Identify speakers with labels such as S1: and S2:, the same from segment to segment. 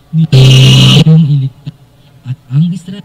S1: Nitong iligtas at ang Israel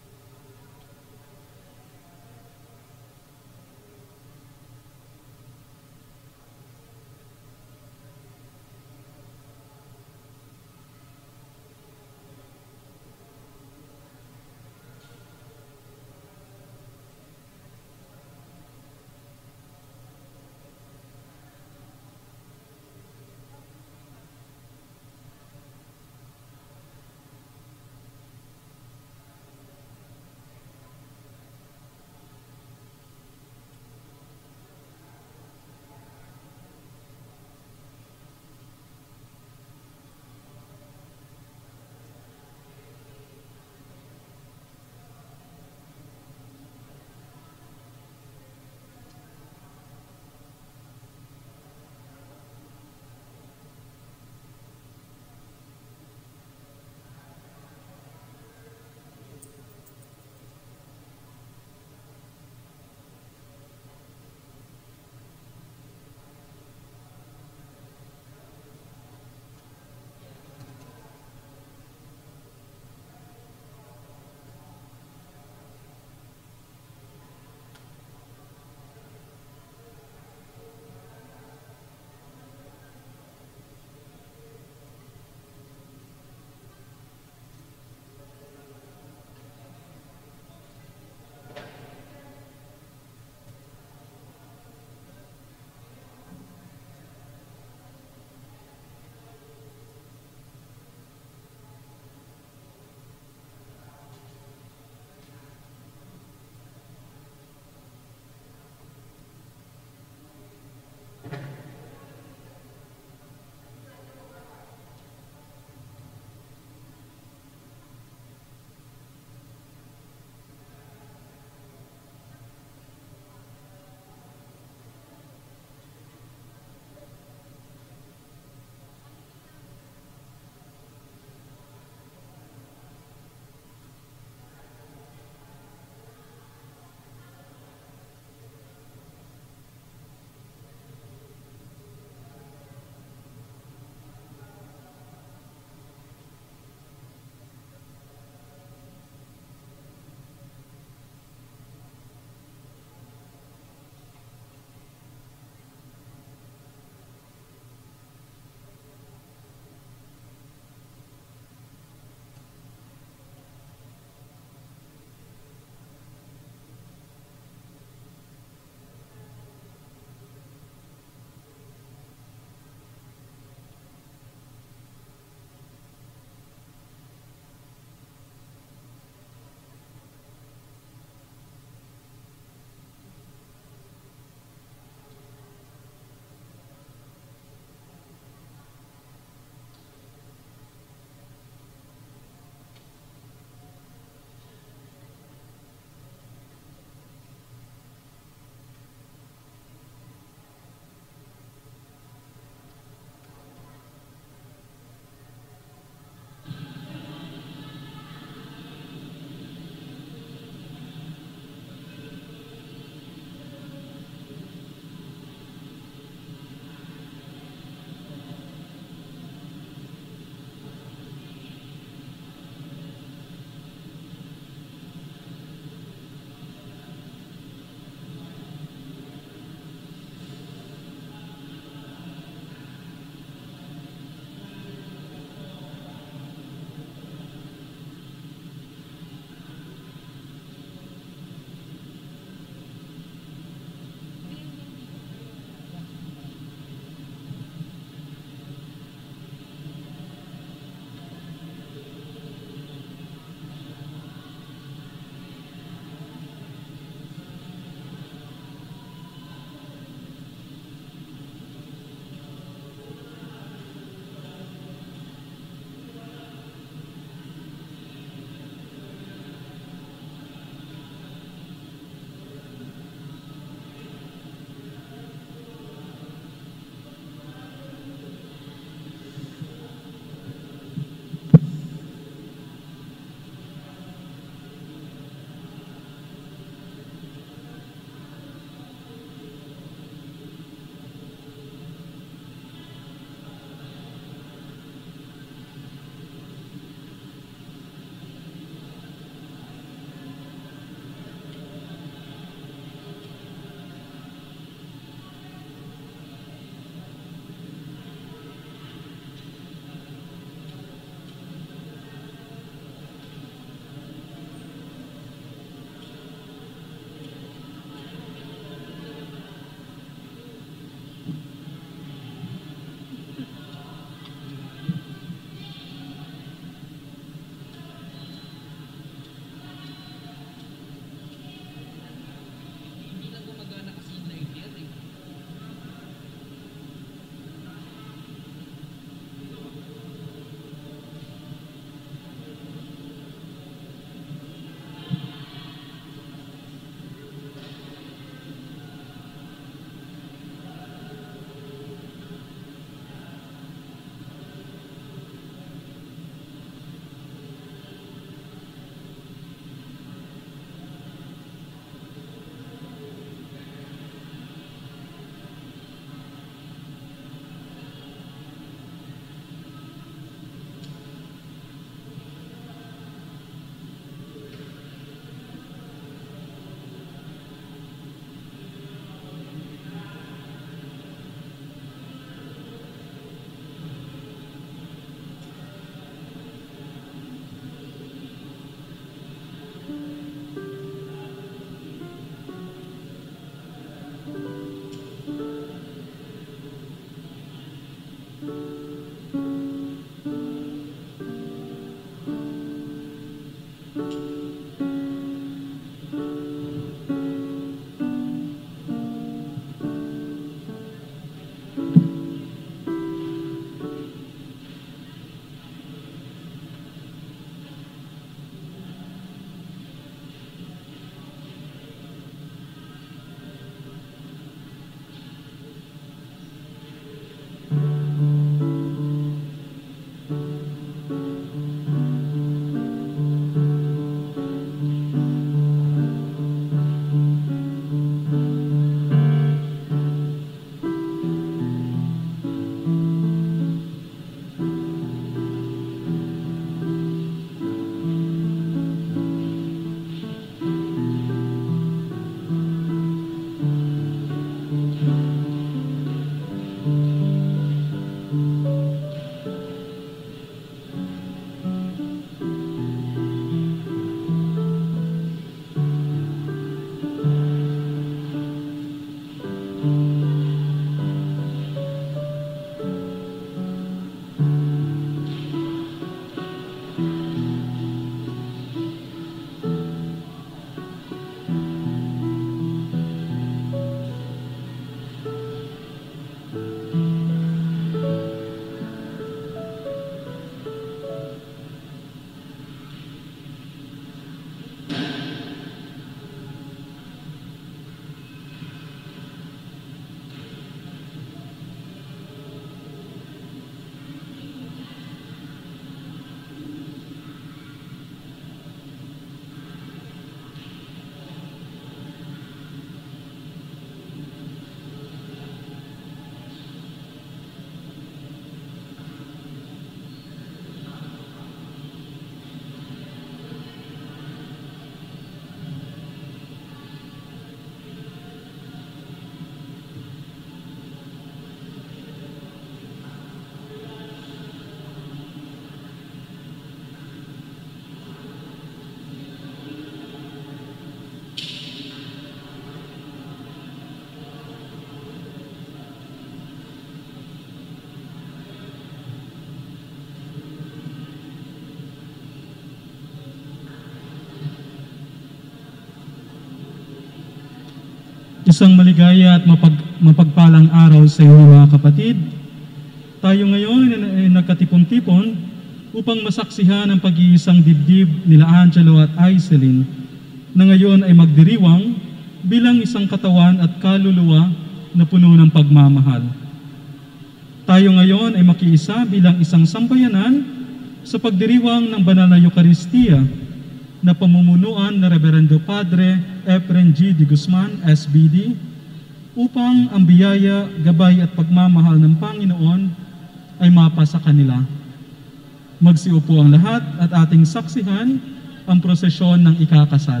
S2: Isang maligaya at mapagpalang araw sa inyo mga kapatid. Tayo ngayon ay nagkatipon-tipon upang masaksihan ang pag-iisang dibdib nila Angelo at Aiselin na ngayon ay magdiriwang bilang isang katawan at kaluluwa na puno ng pagmamahal. Tayo ngayon ay makiisa bilang isang sambayanan sa pagdiriwang ng banal na Eucharistia na pamumunuan na Reverendo Padre Efren G. de Guzman, SBD, upang ang biyaya, gabay at pagmamahal ng Panginoon ay mapasa kanila. Magsiupo ang lahat at ating saksihan ang prosesyon ng ikakasal.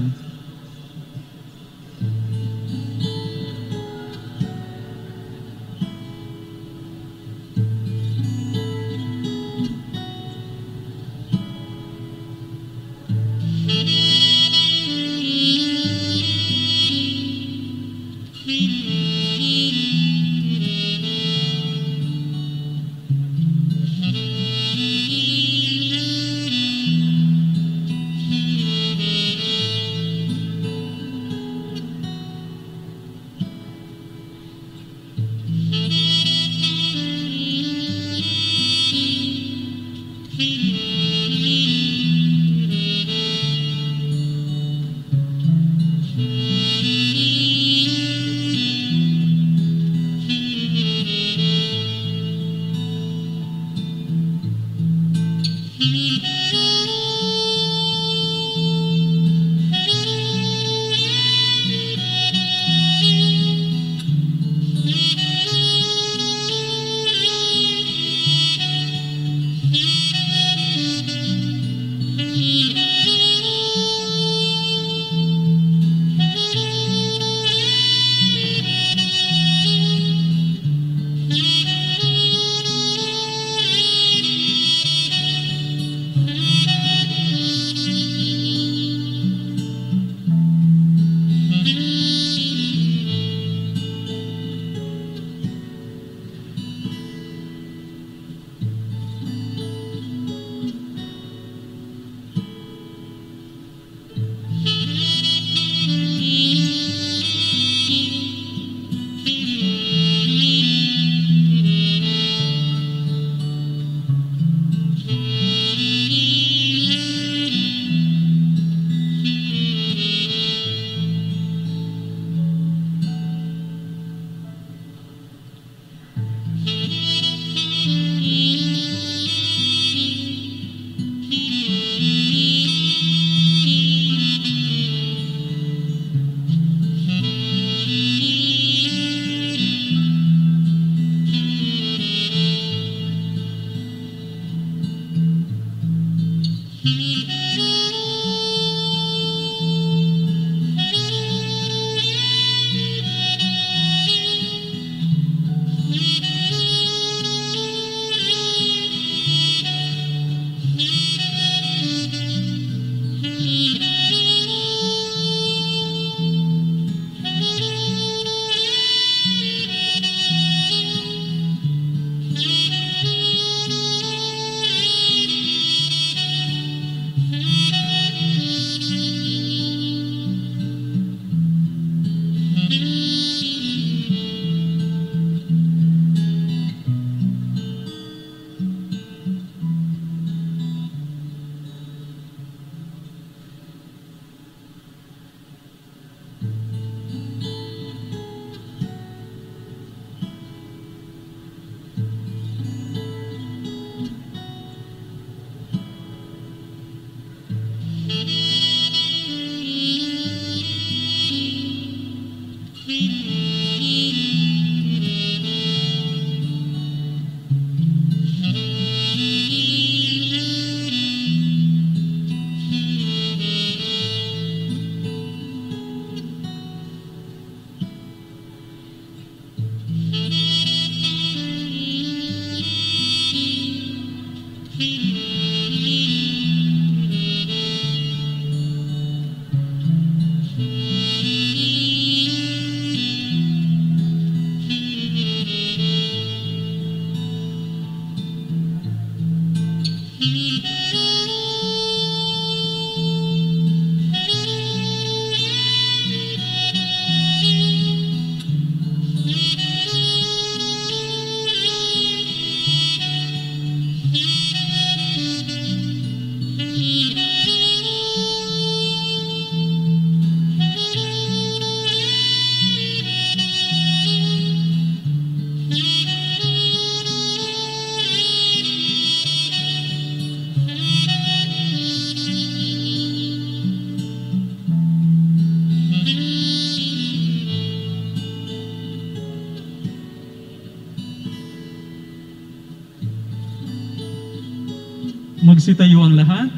S2: Magsitayo ang lahat.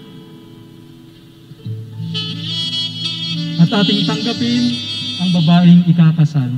S2: At ating tanggapin ang babaeng ikakasal.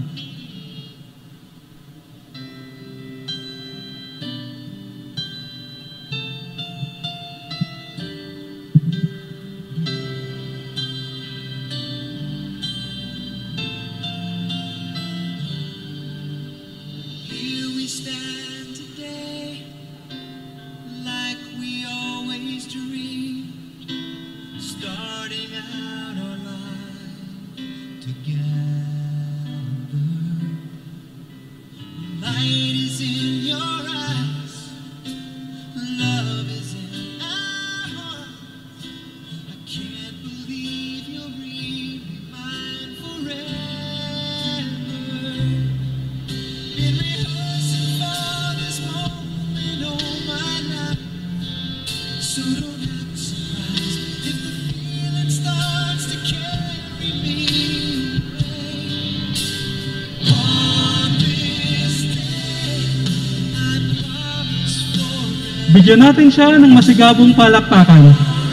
S3: Here we stand today, like we always dreamed, starting out our life together. Light is in your eyes, love is in our hearts. I can't believe you'll really be mine forever. Been rehearsing for this moment all my life, so don't act surprised if the feeling starts to carry me away. On this day, I promise forever.
S2: Bigyan natin siya ng masigabong palakpakan.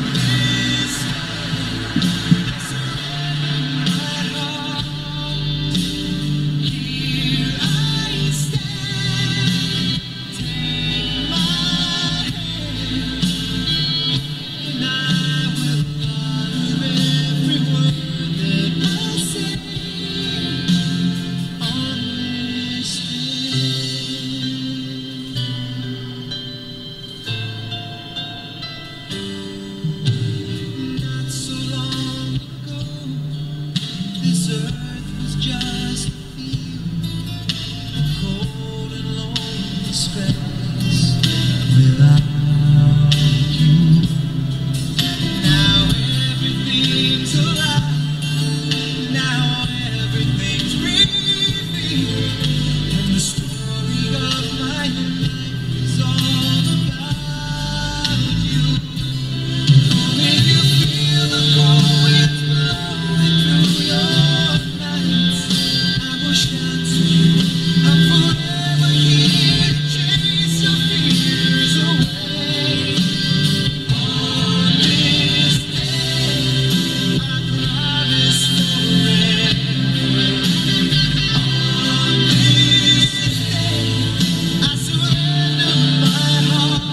S3: Not so long ago, this earth was just a field, a cold and lonely space without you. Now everything's alive, now everything's breathing, and the story of my life is all about you. When you feel the cold winds blowing through your nights, I will shout to you, I'm forever here to chase your fears away. On this day, I promise forever. On this day, I surrender my heart.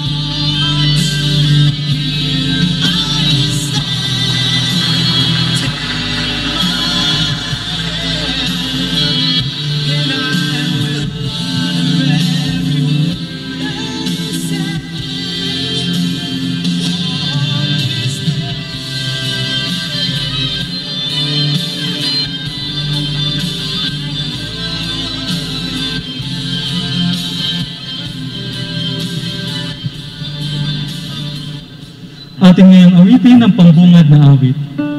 S3: Here I stand, take my hand, and I will honor every word I say. On this day.
S2: Atin ngayong awitin ang pambungad na awit.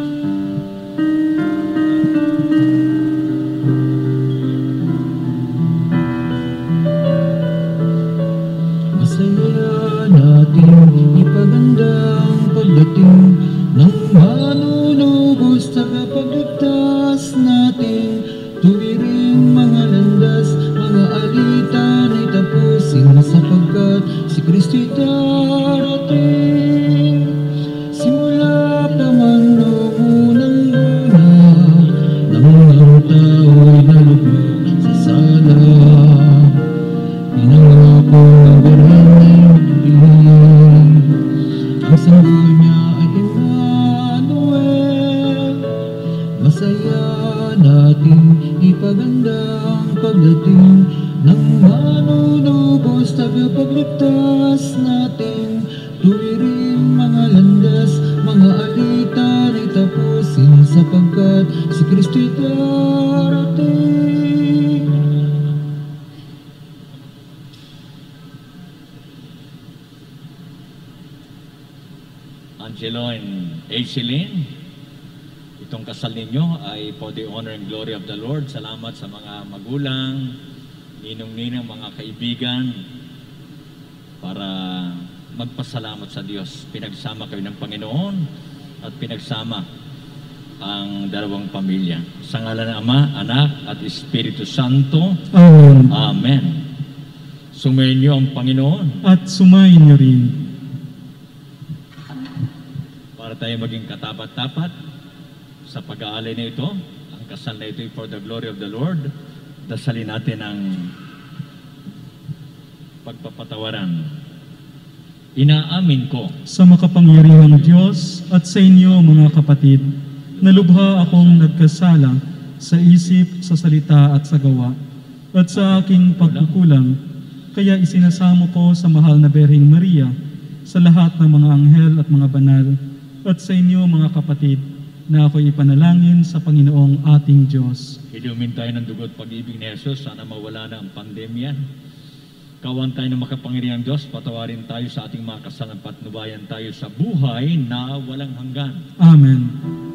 S4: Masaya natin ipaganda ang pagdating ng manunubos tagapagligtas natin. Tuwiring mga landas, mga alitan ay tapusin sapagkat si Kristo'y darating. Simula pa man noong unang-una, nang ang tao'y nalugmok sa sala. Pinangako ng Birhen ay magdilim, ang sanggol niya ay Emmanuel. Masaya nating ipaganda ang pagdating ng manunubos tagapagligtas natin. Tuwiring mga landas, mga alitan ay tapusin sapagkat si Kristo'y darating.
S5: Angelo and Aislinn, itong kasal ninyo ay for the honor and glory of the Lord. Salamat sa mga magulang, ninong-ninang, mga kaibigan, para magpasalamat sa Diyos. Pinagsama kayo ng Panginoon at pinagsama ang dalawang pamilya. Sa ngalan ng Ama, Anak at Espiritu Santo.
S2: Amen.
S5: Amen. Sumayin niyo ang Panginoon.
S2: At sumayin niyo rin.
S5: tayo maging katapat-tapat sa pag-aalay na ito. Ang kasal na ito ay for the glory of the Lord. Dasalin natin ang pagpapatawaran. Inaamin ko
S2: Sa makapangyarihang Diyos at sa inyo mga kapatid, nalubha akong nagkasala sa isip, sa salita at sa gawa, at sa aking pagkukulang, kaya isinasamo ko sa mahal na Berhing Maria, sa lahat ng mga anghel at mga banal, at sa inyo mga kapatid, na ako'y ipanalangin sa Panginoong ating Diyos.
S5: Ilumin tayo ng dugo't pag-ibig ni Jesus. Sana mawala na ang pandemya. Kawan tayo ng makapangyarihang Diyos. Patawarin tayo sa ating mga kasalanan, patnubayan tayo sa buhay na walang hanggan.
S2: Amen.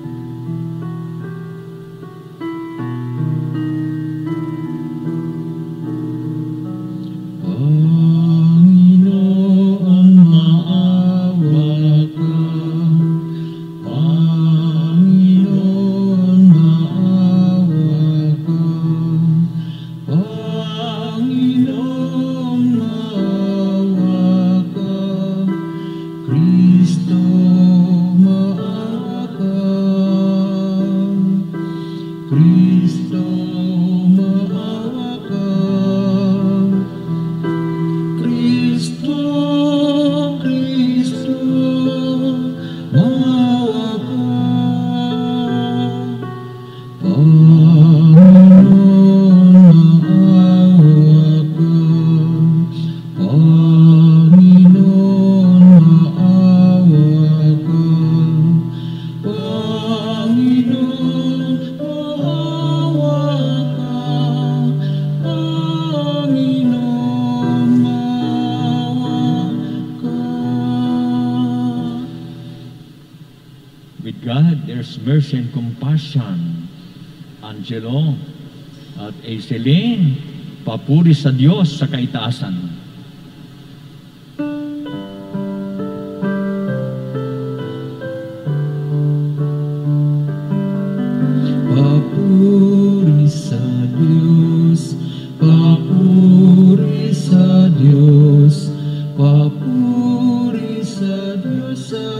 S4: Panginoon, maawa ka. Panginoon, maawa ka. Panginoon, maawa ka. Kristo, maawa ka. Kristo, maawa ka. Kristo, Kristo, maawa ka. Panginoon, maawa ka. Panginoon, maawa ka. Panginoon, maawa ka. Panginoon, maawa ka.
S5: With God, there's mercy and compassion. Angelo at Aiselin, papuri sa Diyos sa kaitaasan.
S4: Papuri sa Diyos, papuri sa Diyos, papuri sa Diyos sa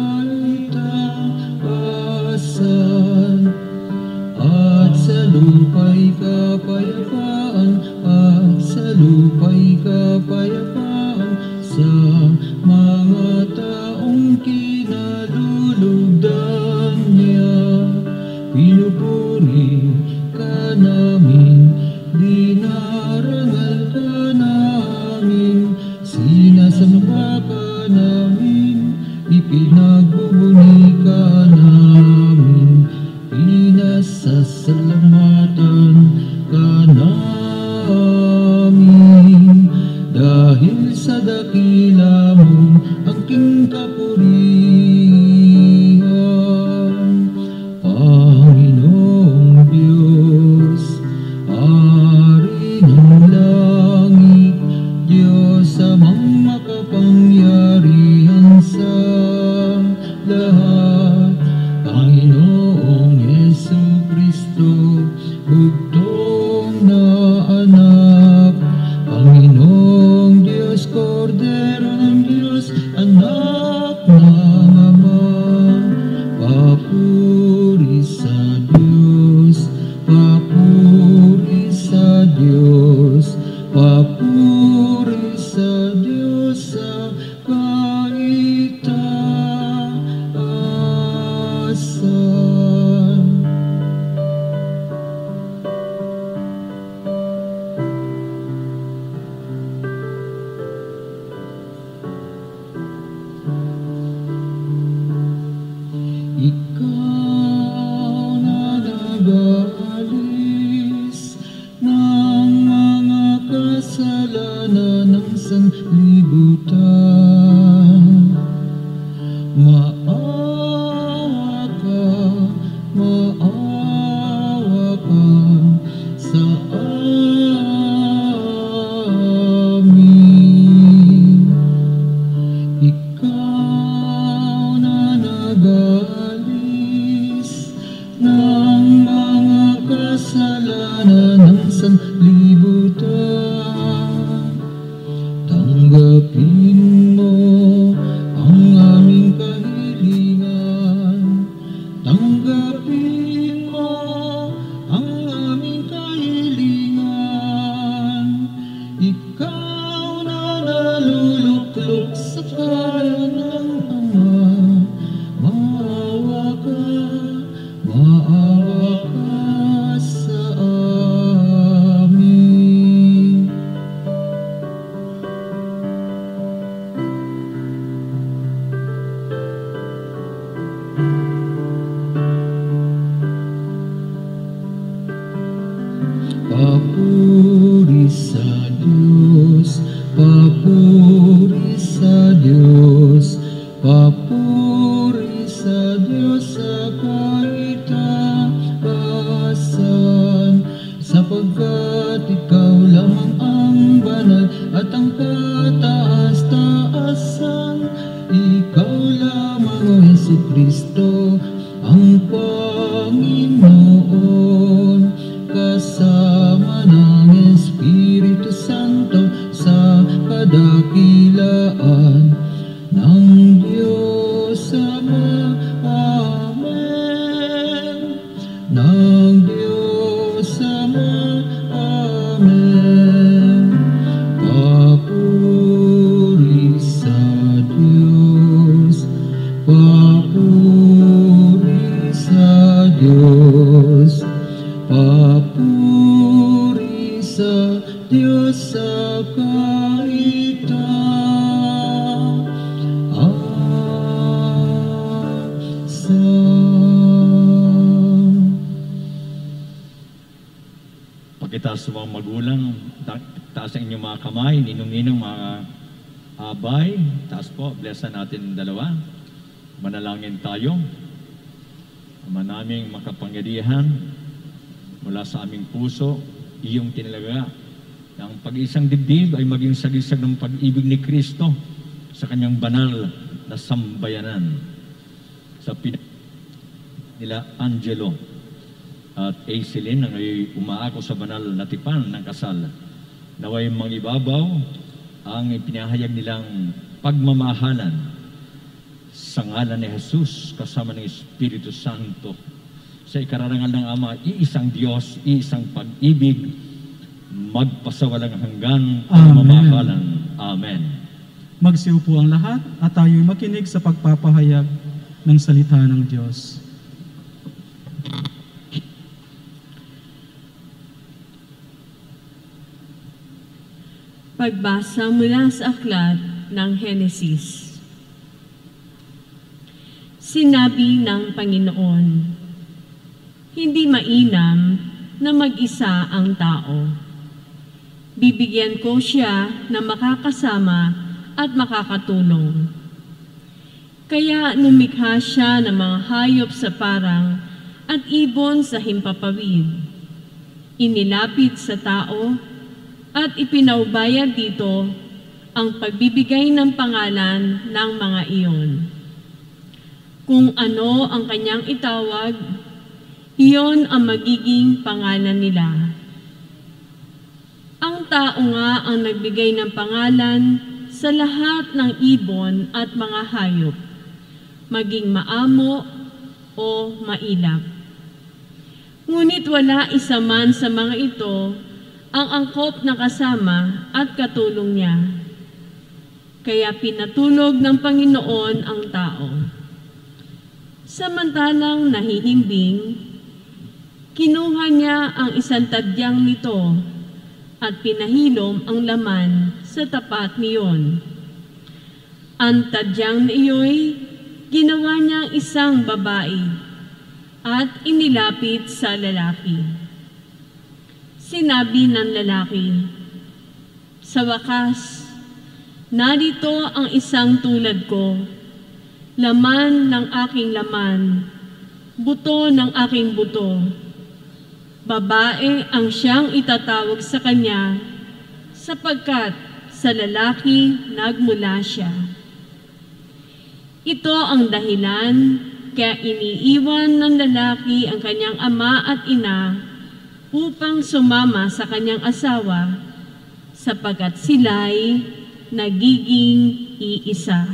S4: kaitaasan, at sa lupa'y kapayapaan, at sa lupa'y kapayapaan, sa mga taong kinalulugdan niya. Pinupuri ka namin, dinarangal ka namin, sinasamba ka namin, ipinagbubuni ka namin, pinasasalamatan ka namin, dahil sa dakila mong angking kapurihan. Panginoong Diyos, Ari ng langit, Diyos amang makapangyarihan sa lahat. Panginoong Jesucristo, bugtong na anak. Panginoong Diyos, Kordero ng Diyos, anak ng Ama. Papuri sa Diyos, papuri sa Diyos, papuri sa Diyos sa kaitaasan. Ikaw na nag-aalis ng mga kasalanan ng sanlibutan. Maawa ka sa amin. Ikaw na nag-aalis ng mga kasalanan ng sanlibutan. Tanggapin mo ang aming kahilingan. Papuri sa Diyos, papuri sa Diyos sa kaitaasan, sapagkat ikaw lamang ang banal at ang kataas-taasan. Ikaw lamang, O Jesucristo, ang Panginoon, kasama ng Espiritu Santo sa kadakilaan ng Diyos Ama. Amen. Ng Diyos Ama. Amen. Papuri sa Diyos, papuri sa Diyos, papuri sa Diyos sa kaitaasan.
S5: Pagkitaas sa mga magulang, taas ang inyong mga kamay, ninong-ninong mga abay, taas po, blessan natin dalawa. Manalangin tayo. Ama naming makapangyarihan, mula sa aming puso, iyong tinalaga na ang pag-isang dibdib ay maging sagisag ng pag-ibig ni Kristo sa kanyang banal na sambayanan. Sa nila Angelo at Aislinn na ngay umaako sa banal na tipan ng kasal, naway mangibabaw ang ipinahayag nilang pagmamahalan sa ngalan ni Jesus kasama ng Espiritu Santo. Sa ikararangal ng Ama, iisang Diyos, iisang pag-ibig, magpasawalang hanggan pagmamahalan. Amen.
S2: Magsiupo ang lahat at tayo'y makinig sa pagpapahayag ng salita ng Diyos.
S6: Pagbasa mula sa aklat ng Henesis. Sinabi ng Panginoon, hindi mainam na mag-isa ang tao. Bibigyan ko siya na makakasama at makakatulong. Kaya lumikha siya ng mga hayop sa parang at ibon sa himpapawid. Inilapit sa tao at ipinaubaya dito ang pagbibigay ng pangalan ng mga iyon. Kung ano ang kanyang itawag, iyon ang magiging pangalan nila. Ang tao nga ang nagbigay ng pangalan sa lahat ng ibon at mga hayop, maging maamo o mailap. Ngunit wala isa man sa mga ito ang angkop na kasama at katulong niya. Kaya pinatulog ng Panginoon ang tao. Samantalang nahihimbing, kinuha niya ang isang tadyang nito at pinahilom ang laman sa tapat niyon. Ang tadyang na iyo'y ginawa niyang isang babae at inilapit sa lalaki. Sinabi ng lalaki, sa wakas, narito ang isang tulad ko, laman ng aking laman, buto ng aking buto. Babae ang siyang itatawag sa kanya, sapagkat sa lalaki nagmula siya. Ito ang dahilan kaya iniiwan ng lalaki ang kanyang ama at ina upang sumama sa kanyang asawa, sapagkat sila'y nagiging iisa.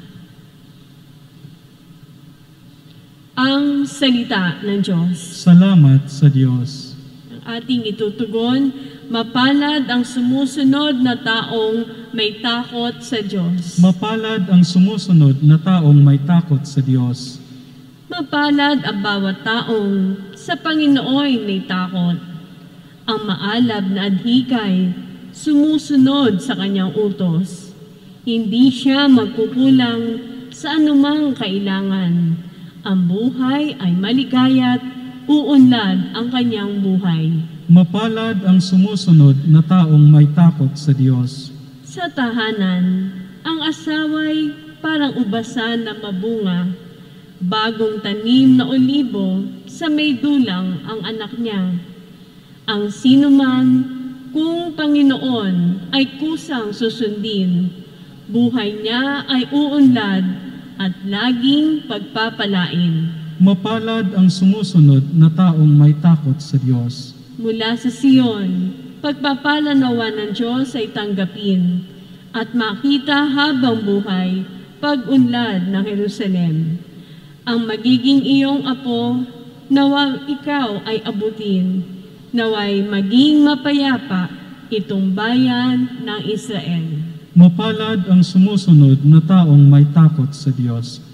S6: Ang salita ng Diyos.
S2: Salamat sa Diyos.
S6: Ang ating itutugon, mapalad ang sumusunod na taong may takot sa Diyos.
S2: Mapalad ang sumusunod na taong may takot sa Diyos.
S6: Mapalad ang bawat taong sa Panginooy may takot. Ang maalab na adhikay, sumusunod sa kanyang utos. Hindi siya magkukulang sa anumang kailangan. Ang buhay ay maligaya't uunlad ang kanyang buhay.
S2: Mapalad ang sumusunod na taong may takot sa Diyos.
S6: Sa tahanan, ang asaway parang ubasan na mabunga, bagong tanim na olibo sa may dulang ang anak niya. Ang sinuman, kung Panginoon ay kusang susundin, buhay niya ay uunlad at laging pagpapalain.
S2: Mapalad ang sumusunod na taong may takot sa Diyos.
S6: Mula sa Siyon, pagpapalanawa ng Diyos ay tanggapin at makita habang buhay pag-unlad ng Jerusalem. Ang magiging iyong apo, nawa ikaw ay abutin, naway maging mapayapa itong bayan ng Israel.
S2: Mapalad ang sumusunod na taong may takot sa Diyos.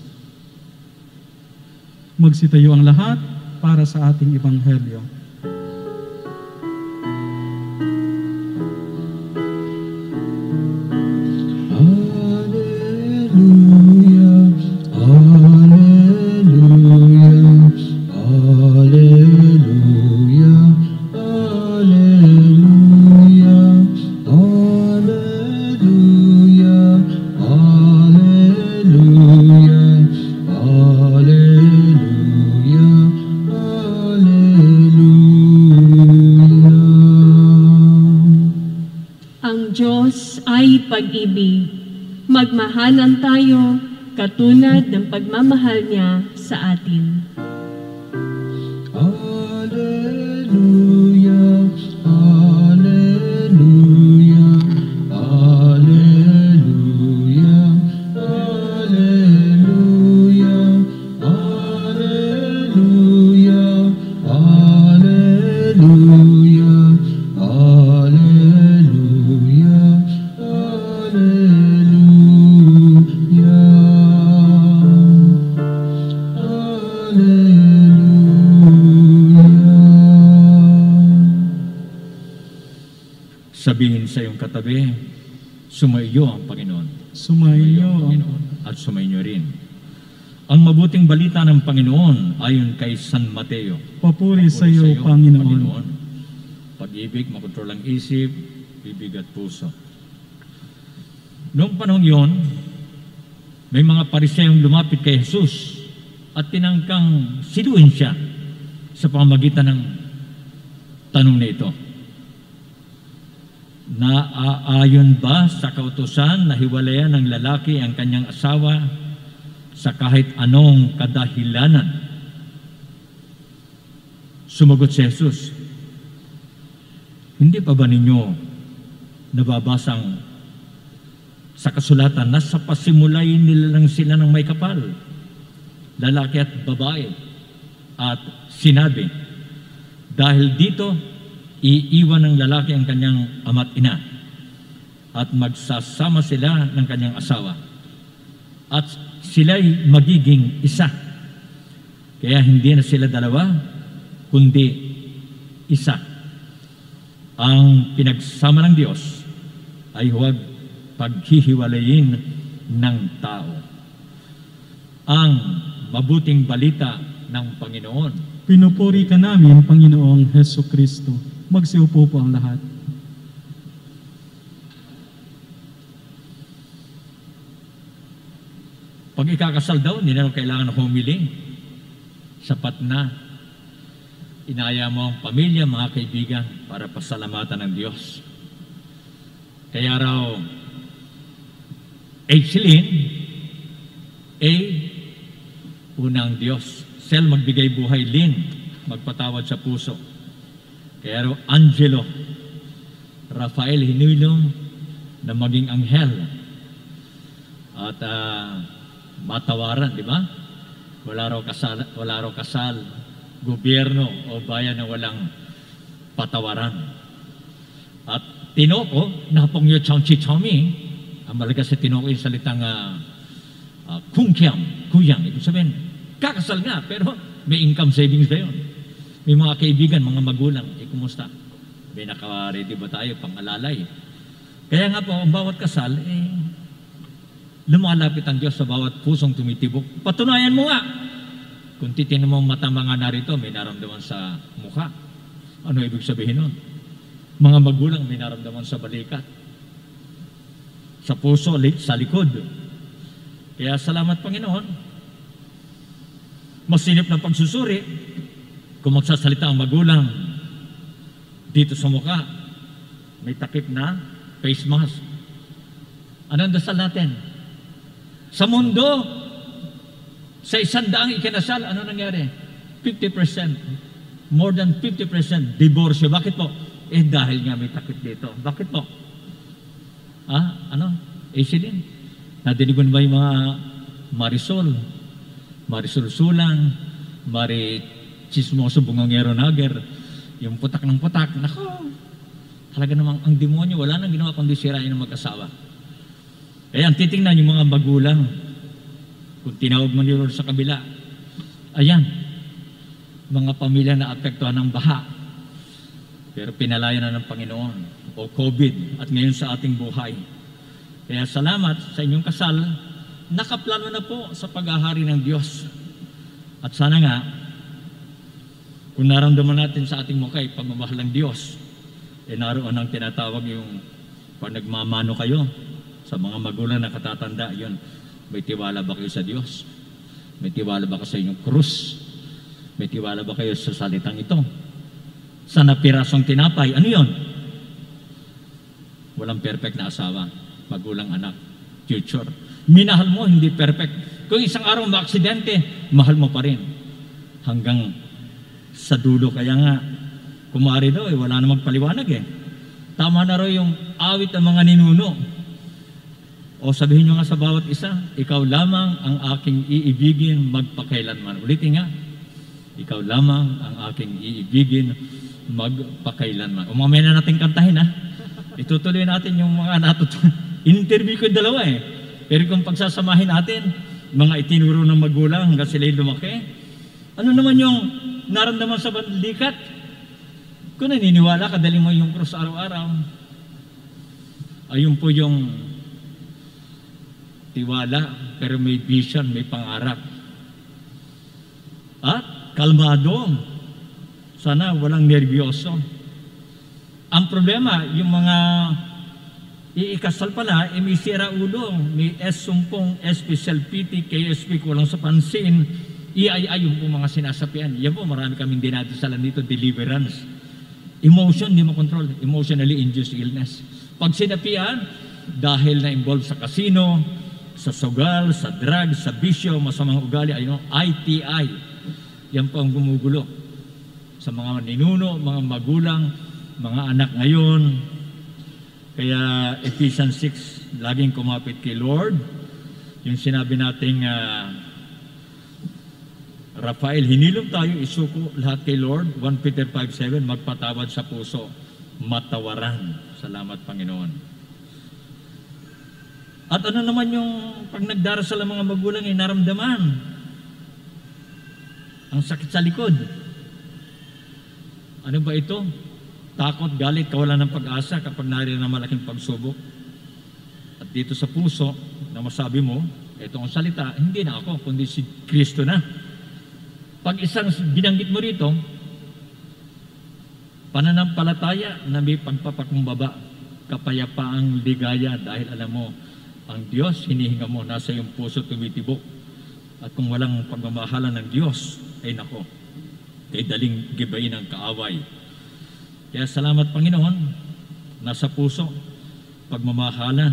S2: Magsitayo ang lahat para sa ating ebanghelyo.
S6: Pag-ibig. Magmahalan tayo katulad ng pagmamahal niya sa atin.
S4: Alleluia, alleluia, alleluia, alleluia, alleluia, alleluia, alleluia.
S5: Sabihin sa iyong katabi, sumaiyo ang Panginoon.
S2: Sumainyo ang
S5: Panginoon at sumainyo rin. Ang mabuting balita ng Panginoon ayon kay San Mateo.
S2: Papuri sa iyo, Panginoon.
S5: Pag-ibig, makontrol ang isip, bibig at puso. Noong panahon yon, may mga Pariseyong lumapit kay Jesus at tinangkang siluin siya sa pamamagitan ng tanong na ito. Naaayon ba sa kautusan na hiwalayan ng lalaki ang kanyang asawa sa kahit anong kadahilanan? Sumagot si Jesus, hindi pa ba ninyo nababasang sa kasulatan na sa pasimulay nila lang sila ng may kapal, lalaki at babae, at sinabi, dahil dito, iiwan ng lalaki ang kanyang ama't ina at magsasama sila ng kanyang asawa at sila'y magiging isa. Kaya hindi na sila dalawa, kundi isa. Ang pinagsama ng Diyos ay huwag paghihiwalayin ng tao. Ang mabuting balita ng Panginoon.
S2: Pinupuri ka namin, Panginoong Heso Kristo. Magsiupo po ang lahat.
S5: Pag ikakasal daw, hindi na kailangan ng homily. Sapat na. Inaya mo ang pamilya, mga kaibigan, para pasalamatan ng Diyos. Kaya raw, Celine, A, unang Diyos. Sel, magbigay buhay. Lin, magpatawad sa puso. Kaya raw, Angelo, Rafael, hinulong na maging anghel. At matawaran, di ba? Wala raw kasal, gobyerno o bayan na walang patawaran. At Tinoko, napongyo changchi chami, ang malaga sa Tinoko yung salitang kuyang. Ibig sabihin, kakasal nga, pero may income savings ba yun? May mga kaibigan, mga magulang, kumusta? May naka-ready ba tayo pang-alalay? Kaya nga po, ang bawat kasal, lumalapit ang Diyos sa bawat pusong tumitibok. Patunayan mo nga! Kung titignan mo ang mata mga narito, may naramdaman sa mukha. Ano ibig sabihin nun? Mga magulang may naramdaman sa balikat. sa puso, sa likod. Kaya salamat Panginoon. Masinip ng pagsusuri kung magsasalita ang magulang dito sa mukha, may takip na face mask. Ano ang dasal natin? Sa mundo, sa 100 ikinasal, ano nangyari? 50%. More than 50% divorce. Bakit po? Dahil nga may takip dito. Bakit po? Din. Nadinig mo ba yung mga Marisol Sulang, Chismoso Bungangero Nager, yung putak ng putak, nako, talaga namang ang demonyo, wala nang ginawa kundi sirain ng mag-asawa. Kaya ang titingnan yung mga magulang, kung tinawag mo ni Lord sa kabila, ayan, mga pamilya na apektuhan ng baha, pero pinalaya na ng Panginoon, o COVID, at ngayon sa ating buhay. Kaya salamat sa inyong kasal, nakaplano na po sa paghahari ng Diyos. At sana nga, kung naramdaman natin sa ating mukha pagmamahal ng Diyos, naroon ang tinatawag yung pag nagmamano kayo sa mga magulang na katatanda, yun, may tiwala ba kayo sa Diyos? May tiwala ba kayo sa inyong krus? May tiwala ba kayo sa salitang ito? Sa napirasong tinapay, ano yun? Walang perfect na asawa, magulang, anak, future. Minahal mo, hindi perfect. Kung isang araw maaksidente, mahal mo pa rin. Hanggang sa dulo. Kaya nga, kumari daw, wala na magpaliwanag Tama na raw yung awit ng mga ninuno. O sabihin nyo nga sa bawat isa, ikaw lamang ang aking iibigin magpakailanman. Ulitin nga, ikaw lamang ang aking iibigin magpakailanman. O mamaya na natin kantahin Itutuloy natin yung mga in-interview ko yung dalawa Pero kung pagsasamahin natin, mga itinuro ng magulang hanggang sila lumaki, ano naman yung naramdaman sa banlikat? Kung naniniwala ka, dali mo yung krus araw-araw. Ayun po yung tiwala, pero may vision, may pangarap. At kalmado. Sana walang nervyoso. Ang problema, yung mga iikasal pala, may sira ulo, may S-sumpong, S-special PT, KSP, kulang sa pansin, yung po mga sinasapian. Yan po, marami kaming dinadasalan dito, deliverance. Emotion, di mo control. Emotionally induced illness. Pag sinapian, dahil na-involve sa casino, sa sugal, sa drugs, sa bisyo, masamang ugali, ITI. Yan po ang gumugulo. Sa mga ninuno, mga magulang, mga anak ngayon. Kaya Ephesians 6, laging kumapit kay Lord. Yung sinabi nating Rafael, hinilom tayo, isuko lahat kay Lord. 1 Peter 5:7, magpatawad sa puso, matawaran. Salamat Panginoon. At ano naman yung pag nagdarasal ang mga magulang naramdaman? Ang sakit sa likod. Ano ba ito? Takot, galit, kawalan ng pag-asa kapag nariyan ng malaking pagsubok. At dito sa puso, na masabi mo, ito ang salita, hindi na ako, kundi si Kristo na. Pag isang binanggit mo rito, pananampalataya na may pagpapakumbaba, kapayapaang ligaya dahil alam mo, ang Diyos, hinihinga mo, nasa iyong puso tumitibok. At kung walang pagmamahalan ng Diyos, ay nako, kay daling gibain ang kaaway. Kaya salamat Panginoon, nasa puso, pagmamahalan.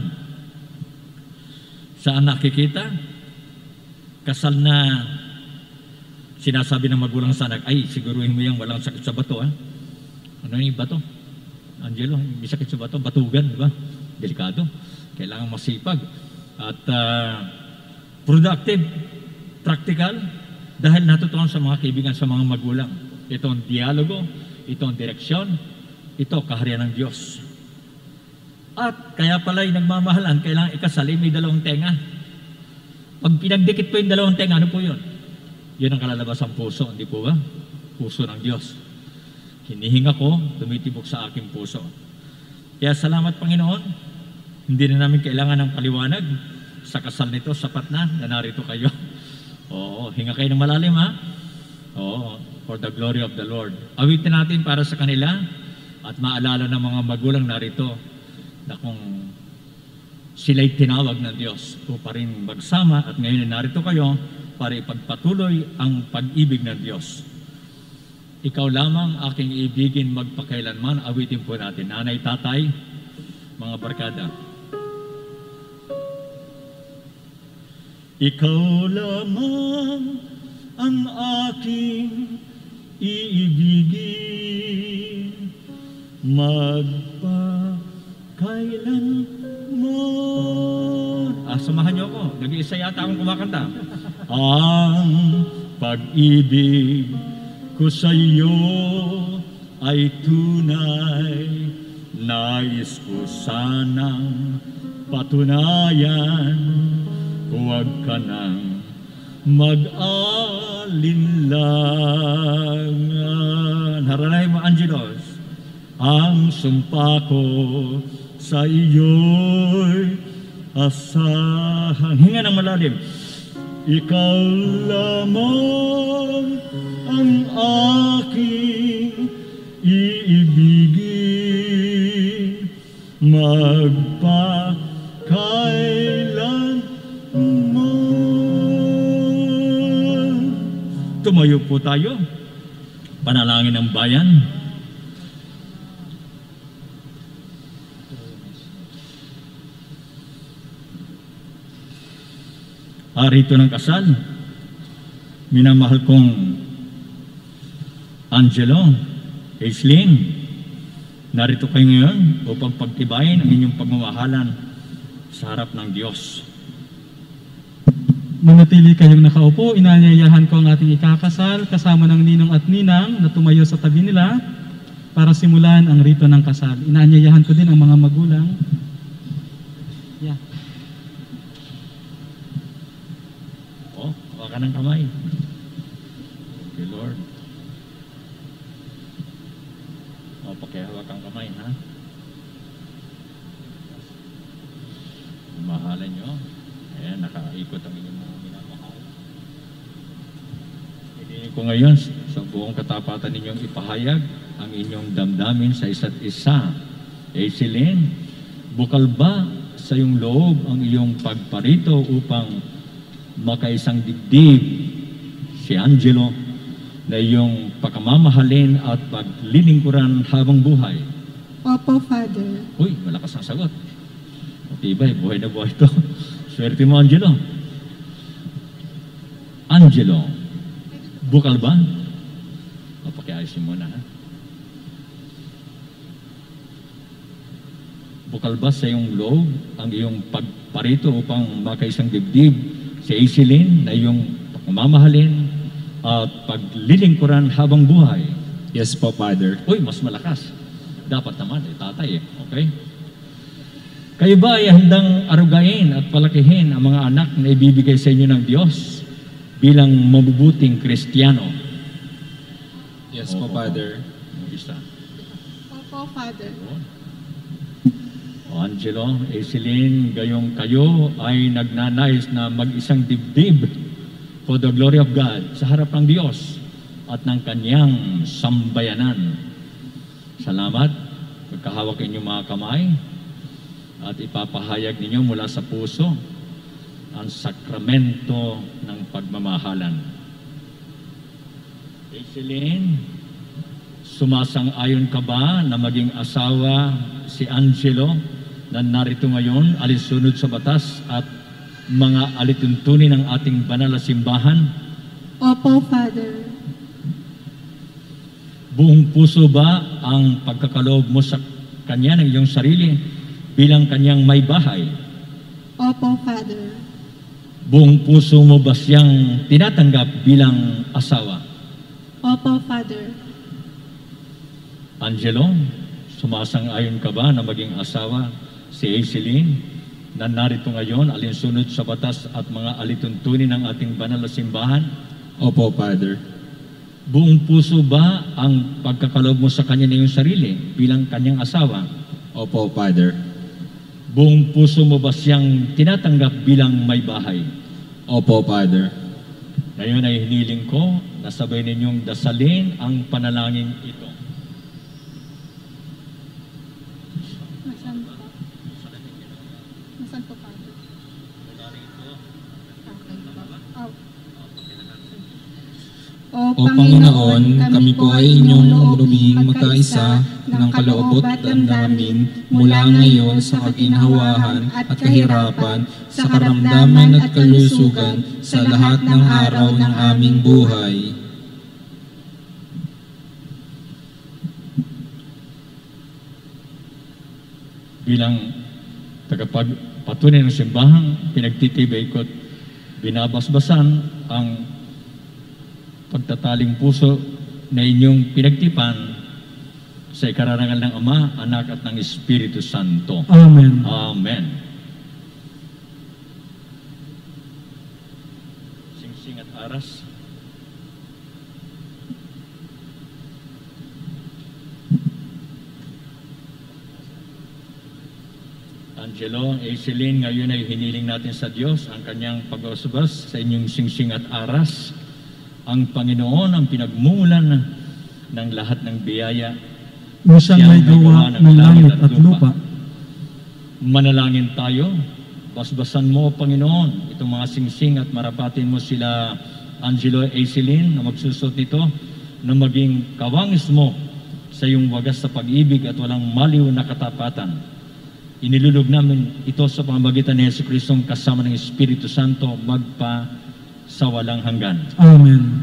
S5: Saan nakikita? Kasal na sinasabi ng magulang sa anak, ay siguruhin mo yan, walang sakit sa bato. Ano yung bato? Angelo, may sakit sa bato, batugan, di ba? Delikado. Kailangan masipag. At productive, practical, dahil natutunan sa mga kaibigan, sa mga magulang. Ito ang dialogo, ito ang direksyon, ito kaharian ng Diyos. At kaya pala yung nagmamahalan, kailangan ikasal, may dalawang tenga. Pag pinagdikit po yung dalawang tenga, ano po yun? Yun ang kalalabas ng puso, hindi po ba? Puso ng Diyos. Hinihinga ko, tumitibok sa aking puso. Kaya salamat Panginoon, hindi na namin kailangan ng paliwanag. Sa kasal nito, sapat na narito kayo. Oo, hinga kayo ng malalim Oo, for the glory of the Lord. Awitin natin para sa kanila at maalala ng mga magulang narito na kung Sila'y tinawag ng Diyos upang rin magsama at ngayon ay narito kayo para ipagpatuloy ang pag-ibig ng Diyos. Ikaw lamang aking ibigin magpakailanman. Awitin po natin. Nanay, tatay, mga barkada. Ikaw lamang ang aking iibigin magpakailanman. Samahan niyo ako. Nag-iisa yata akong kumakanta. Ang pag-ibig ko sa iyo ay tunay, nais ko sanang patunayan, huwag ka nang mag-alinlangan. Haranay mo, Angelos. Ang sumpa ko sa iyo'y asahan. Hinga ng malalim. Ikaw lamang ang aking iibigin magpakailanman. Tumayo po tayo. Panalangin ng bayan. Rito ng kasal, minamahal kong Angelo, Aislinn, narito kayo ngayon upang pagtibayin ang inyong pagmamahalan sa harap ng Diyos.
S2: Manatili kayong nakaupo, inanyayahan ko ang ating ikakasal kasama ng ninong at ninang na tumayo sa tabi nila para simulan ang rito ng kasal. Inanyayahan ko din ang mga magulang. Yeah.
S5: Hawakan ng kamay. Okay, Lord. Pakihawak ang kamay, ha? Mahalan nyo. Ayan, nakaikot ang inyong mga minamahal. Hindi ko ngayon sa buong katapatan ninyong ipahayag ang inyong damdamin sa isa't isa. Aislinn, bukal ba sa iyong loob ang iyong pagparito upang makaisang dibdib si Angelo na iyong pagmamahalin at paglilingkuran habang buhay?
S7: Opo, Father.
S5: Uy, malakas ang sagot. Matibay, buhay na buhay ito. Swerte mo, Angelo. Angelo, bukal ba? Pakiayusin mo na, ha? Bukal ba sa iyong loob ang iyong pagparito upang makaisang dibdib si Aislinn na iyong pagmamahalin at paglilingkuran habang buhay?
S8: Yes po, Father.
S5: Uy, mas malakas. Dapat naman, tatay, okay? Kayo ba ay handang arugain at palakihin ang mga anak na ibibigay sa inyo ng Diyos bilang mabubuting Kristiyano?
S8: Yes po, Father.
S5: Isa.
S7: Opo, Father.
S5: Angelo, Aislinn, gayong kayo ay nagnanais na mag-isang dibdib for the glory of God sa harap ng Diyos at ng Kanyang sambayanan. Salamat. Pagkahawak inyong mga kamay at ipapahayag ninyo mula sa puso ang sakramento ng pagmamahalan. Aislinn, sumasang-ayon ka ba na maging asawa si Angelo na narito ngayon, alinsunod sa batas at mga alituntunin ng ating banal na simbahan?
S7: Opo, Father.
S5: Buong puso ba ang pagkakaloob mo sa kanya ng iyong sarili bilang kanyang may bahay?
S7: Opo, Father.
S5: Buong puso mo ba siyang tinatanggap bilang asawa?
S7: Opo, Father.
S5: Angelo, sumasang-ayon ka ba na maging asawa si Aislinn na narito ngayon alinsunod sa batas at mga alituntunin ng ating banal na simbahan?
S8: Opo, Father.
S5: Buong puso ba ang pagkakaloob mo sa kanya ng iyong sarili bilang kanyang asawa?
S8: Opo, Father.
S5: Buong puso mo ba siyang tinatanggap bilang may bahay?
S8: Opo, Father.
S5: Ngayon ay hiniling ko na sabay ninyong dasalin ang panalangin ito.
S7: Nasaan po, Father? Okay po.
S4: O Panginoon, kami po ay inyong loobing magkaisa ng kaloob at damdamin mula ngayon sa kaginhawahan at kahirapan, sa karamdaman at kalusugan, sa lahat ng araw ng aming buhay.
S5: Bilang tagapagpatunay ng simbahang pinagtitibay ko't binabasbasan ang pagtataling puso na inyong pinagtipan sa ikararangal ng Ama, Anak at ng Espiritu Santo.
S2: Amen.
S5: Amen. Singsing at aras. Angelo, Aiselin, ngayon ay hiniling natin sa Diyos ang kanyang pag-usbas sa inyong singsing at aras. Ang Panginoon ang pinagmumulan ng lahat ng biyaya.
S2: Siyang may gawa ng langit at lupa.
S5: Manalangin tayo. Basbasan mo, Panginoon, itong mga singsing at marapatin mo sila Angelo, Aiselin na magsusot nito na maging kawangis mo sa iyong wagas sa pag-ibig at walang maliw na katapatan. Inilulog namin ito sa pamamagitan ni Jesucristong kasama ng Espiritu Santo magpa sa walang hanggan.
S2: Amen.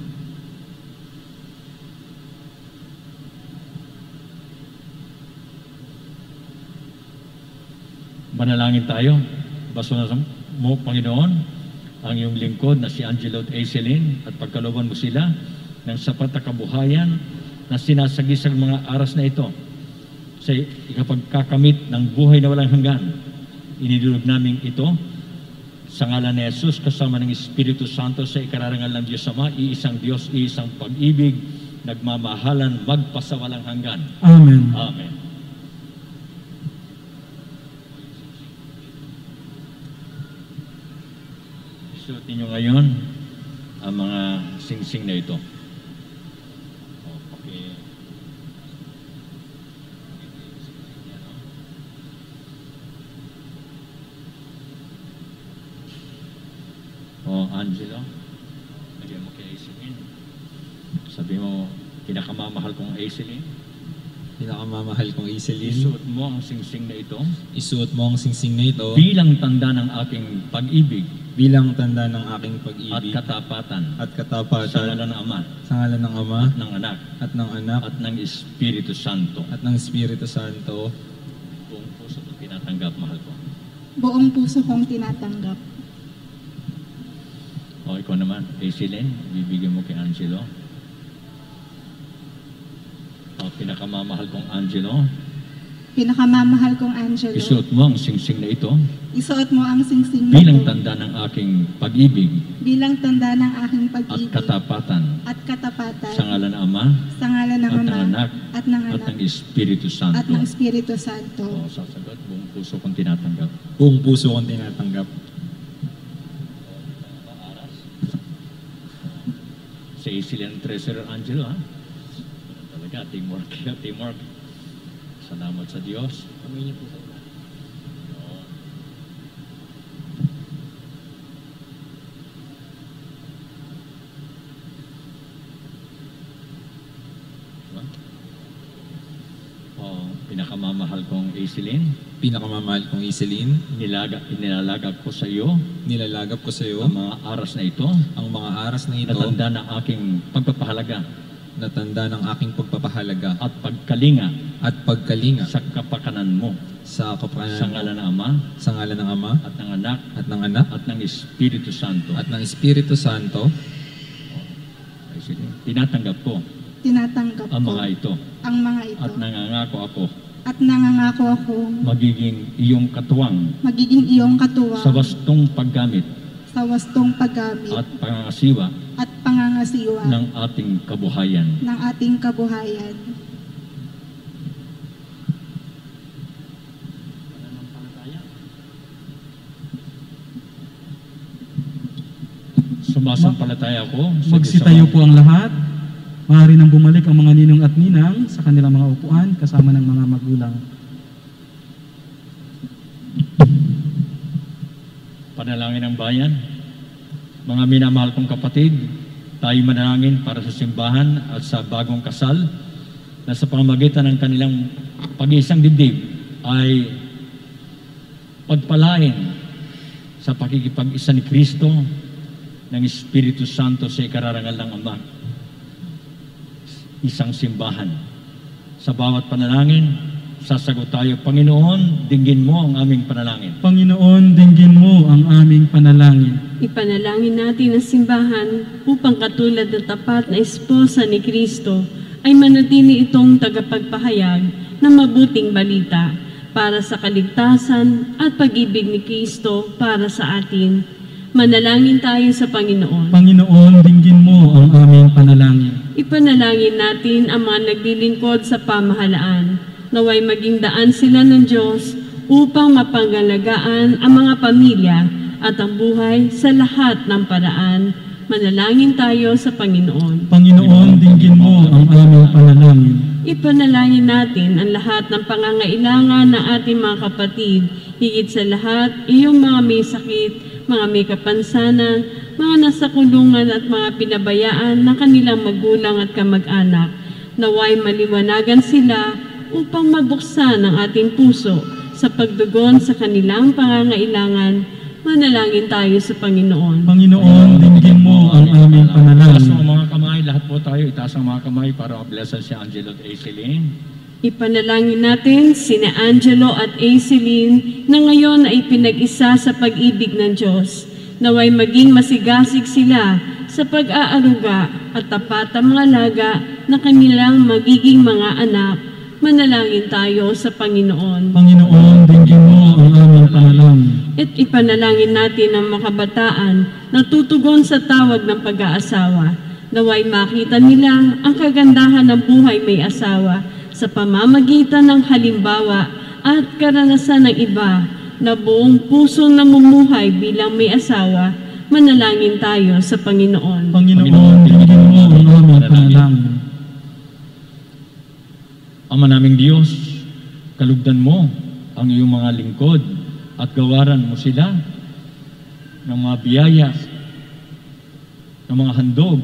S5: Manalangin tayo. Basahin mo, Panginoon, ang iyong lingkod na si Angelo at Aiselin at pagkalooban mo sila ng sapat na kabuhayan na sinasagisag mga aras na ito sa ikapagkakamit ng buhay na walang hanggan. Inilulog namin ito sa ngalan ni Jesus kasama ng Espiritu Santo sa ikararangal ng Diyos Ama, iisang Diyos, iisang pag-ibig, nagmamahalan, magpasawalang hanggan.
S2: Amen.
S5: Amen. Isuot ninyo ngayon ang mga singsing na ito. Okay. Angelo, lagyan mo kay Aiselin. Sabi mo, pinakamamahal kong Aiselin.
S4: Pinakamamahal kong Aiselin,
S5: Isuot mo ang singsing na ito
S4: isuot mo ang singsing na ito
S5: bilang tanda ng aking pag-ibig
S4: bilang tanda ng aking
S5: at
S4: pag-ibig
S5: katapatan
S4: at
S5: sa
S4: katapatan
S5: ngalan ng Ama
S4: sa ngalan ng Ama
S5: at ng Anak
S4: at ng Anak
S5: at ng Espiritu Santo.
S4: at ng Espiritu Santo.
S5: Buong puso ko tinatanggap, mahal ko.
S7: Buong puso kong tinatanggap.
S5: O ikaw naman, Aiselin, bibigyan mo kay Angelo. O pinakamamahal kong Angelo,
S7: Pinakamamahal kong Angelo,
S5: isuot mo ang singsing na ito
S7: isuot mo ang singsing na
S5: bilang
S7: ito
S5: tanda ng aking pag-ibig
S7: bilang tanda ng aking
S5: at
S7: pag-ibig
S5: katapatan
S7: at katapatan
S5: sa ngalan ng Ama
S7: sa ngalan ng
S5: at ng
S7: Ama
S5: Anak
S7: at ng
S5: at
S7: Anak
S5: ng Espiritu Santo.
S7: at ng Espiritu Santo.
S5: O sasagot, buong puso kong tinatanggap.
S4: Buong puso kong tinatanggap.
S5: Si Aiselin Treasurer Angelo, ha? Talaga, teamwork. Teamwork. Salamat sa Diyos.
S4: Kamay niyo po sa
S5: Pinakamamahal kong Aiselin,
S4: pinakamamahal kong Aiselin,
S5: nilalagak ko sa iyo
S4: nilalagap ko sa iyo
S5: ang mga aras na ito
S4: ang mga aras na ito
S5: na tanda ng aking pagpapahalaga
S4: na tanda ng aking pagpapahalaga
S5: at pagkalinga
S4: at pagkalinga
S5: sa kapakanan mo
S4: sa
S5: sa
S4: kapakanan
S5: ngalan ng Ama
S4: sa ngalan ng Ama
S5: at ng Anak
S4: at ng Anak
S5: at ng Espiritu Santo.
S4: at ng Espiritu Santo.
S5: Aiselin, tinatanggap ko
S7: Tinatanggap
S5: ang
S7: ko
S5: mga ito
S7: ang mga ito
S5: at nangangako ako
S7: at nangangako akong
S5: magiging iyong katuwang
S7: magiging iyong katuwang
S5: sa wastong paggamit
S7: sa wastong paggamit
S5: at pangangasiwa
S7: at pangangasiwa
S5: ng ating kabuhayan.
S7: ng ating kabuhayan.
S5: Sumasampalataya ako sa Diyos
S2: Magsitayo
S5: Ama.
S2: po ang lahat. Maaari nang bumalik ang mga ninong at ninang sa kanilang mga upuan kasama ng mga magulang.
S5: Panalangin ng bayan. Mga minamahal kong kapatid, tayo manalangin para sa simbahan at sa bagong kasal na sa pamamagitan ng kanilang pag-iisang dibdib ay pagpalain sa pakikipag-isa ni Kristo ng Espiritu Santo sa ikararangal ng Ama. Isang simbahan. Sa bawat panalangin, sasagot tayo, Panginoon, dinggin mo ang aming panalangin.
S2: Panginoon, dinggin mo ang aming panalangin.
S6: Ipanalangin natin ang simbahan upang katulad ng tapat na esposa ni Kristo ay manatili itong tagapagpahayag ng mabuting balita para sa kaligtasan at pag-ibig ni Kristo para sa atin. Manalangin tayo sa Panginoon.
S2: Panginoon, dinggin mo ang aming panalangin.
S6: Ipanalangin natin ang mga naglilingkod sa pamahalaan. Naway maging daan sila ng Diyos upang mapangalagaan ang mga pamilya at ang buhay sa lahat ng paraan. Manalangin tayo sa Panginoon.
S2: Panginoon, dinggin mo ang aming panalangin.
S6: Ipanalangin natin ang lahat ng pangangailangan ng ating mga kapatid. Higit sa lahat, iyong mga may sakit, mga may kapansanan, mga nasa kulungan at mga pinabayaan ng kanilang magulang at kamag-anak. Naway maliwanagan sila upang mabuksan ang ating puso sa pagdugon sa kanilang pangangailangan. Manalangin tayo sa Panginoon.
S2: Panginoon, dinggin mo ang aming
S5: Itaas ang
S2: panalangin.
S5: mga kamay, lahat po tayo, itaas ang mga kamay para mablessan si Angelo at Aiseline.
S6: Ipanalangin natin sina Angelo at Aiseline na ngayon ay pinag-isa sa pag-ibig ng Diyos. Naway maging masigasig sila sa pag-aaruga at tapat ang mga laga na kanilang magiging mga anak. Manalangin tayo sa Panginoon.
S2: Panginoon, dinggin mo ang aming panalangin.
S6: At ipanalangin natin ang mga kabataan na tutugon sa tawag ng pag-aasawa. Naway makita nila ang kagandahan ng buhay may asawa sa pamamagitan ng halimbawa at karanasan ng iba na buong pusong namumuhay bilang may asawa. Manalangin tayo sa Panginoon.
S2: Panginoon, dinggin mo ang aming panalangin.
S5: Ama naming Diyos, kalugdan mo ang iyong mga lingkod at gawaran mo sila ng mga biyaya, ng mga handog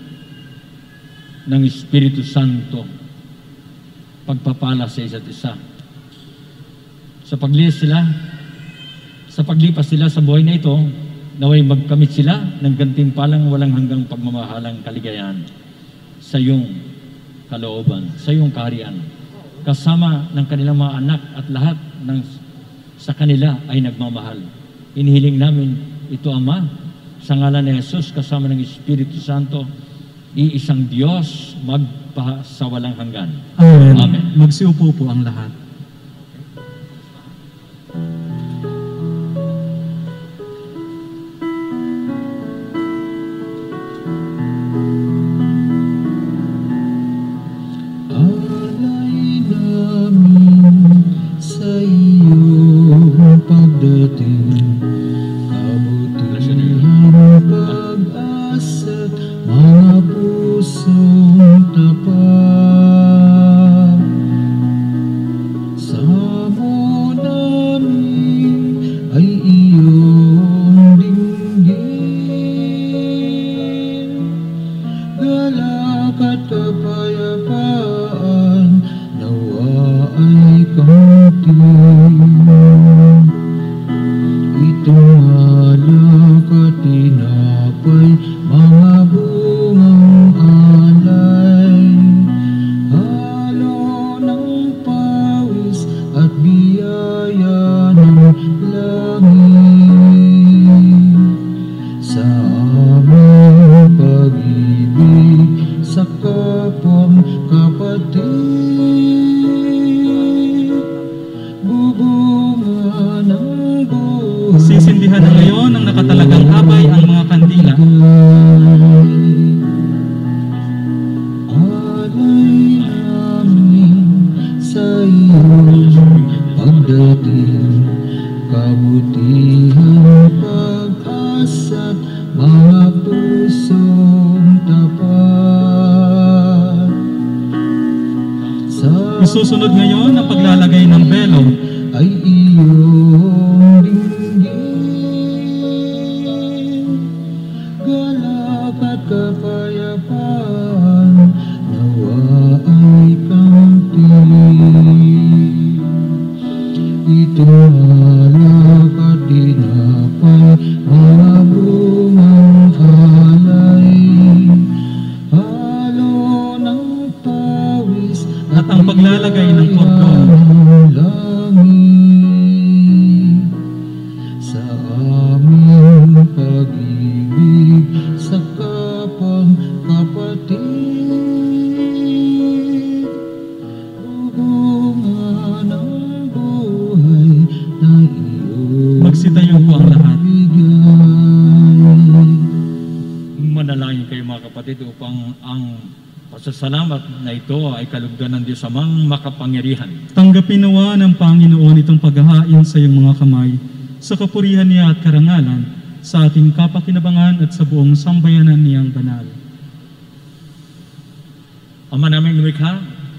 S5: ng Espiritu Santo, pagpapala sa isa't isa. Sa paglipas sila sa buhay na ito, naway magkamit sila ng gantimpalang walang hanggang pagmamahalang kaligayahan sa iyong kalooban, sa iyong kaharian, kasama ng kanilang mga anak at lahat ng sa kanila ay nagmamahal. Inihiling namin ito, Ama, sa ngalan ni Jesus kasama ng Espiritu Santo, iisang Diyos sa walang hanggan.
S2: Amen.
S5: Amen.
S2: Magsiupo po ang lahat.
S4: Alay namin sa iyong pagdating, kabutihan pag-asa't mga pusong tapat. Samo namin ay iyong dinggin, galak at kapayapaan nawa ay kamtin. Itong alak at tinapay, mga bungang alay, halo ng pawis at biyaya ng langit. Sa aming pag-ibig sa kapwang kapatid, bubunga ng buhay.
S2: Sisindihan na ngayon ang nakatalagang habay ang mga kandila.
S4: Alay namin sa iyong pagdating, kabutihan pag-asa't mga pusong tapat.
S2: Isusunod ngayon ang paglalagay ng belo.
S4: Ay iyong dinggin,
S2: at ang paglalagay ng kordon.
S4: Langit sa aming pag-ibig sa kapang kapatid, bunga ng buhay na iyong
S2: Magsitayo po ang lahat.
S5: Manalangin kayo mga kapatid upang ang pasasalamat na ito ay kalugdan ng Diyos Amang makapangyarihan.
S2: Tanggapin nawa ng Panginoon itong paghahain sa iyong mga kamay, sa kapurihan niya at karangalan, sa ating kapakinabangan at sa buong sambayanan niyang banal.
S5: Ama naming lumikha,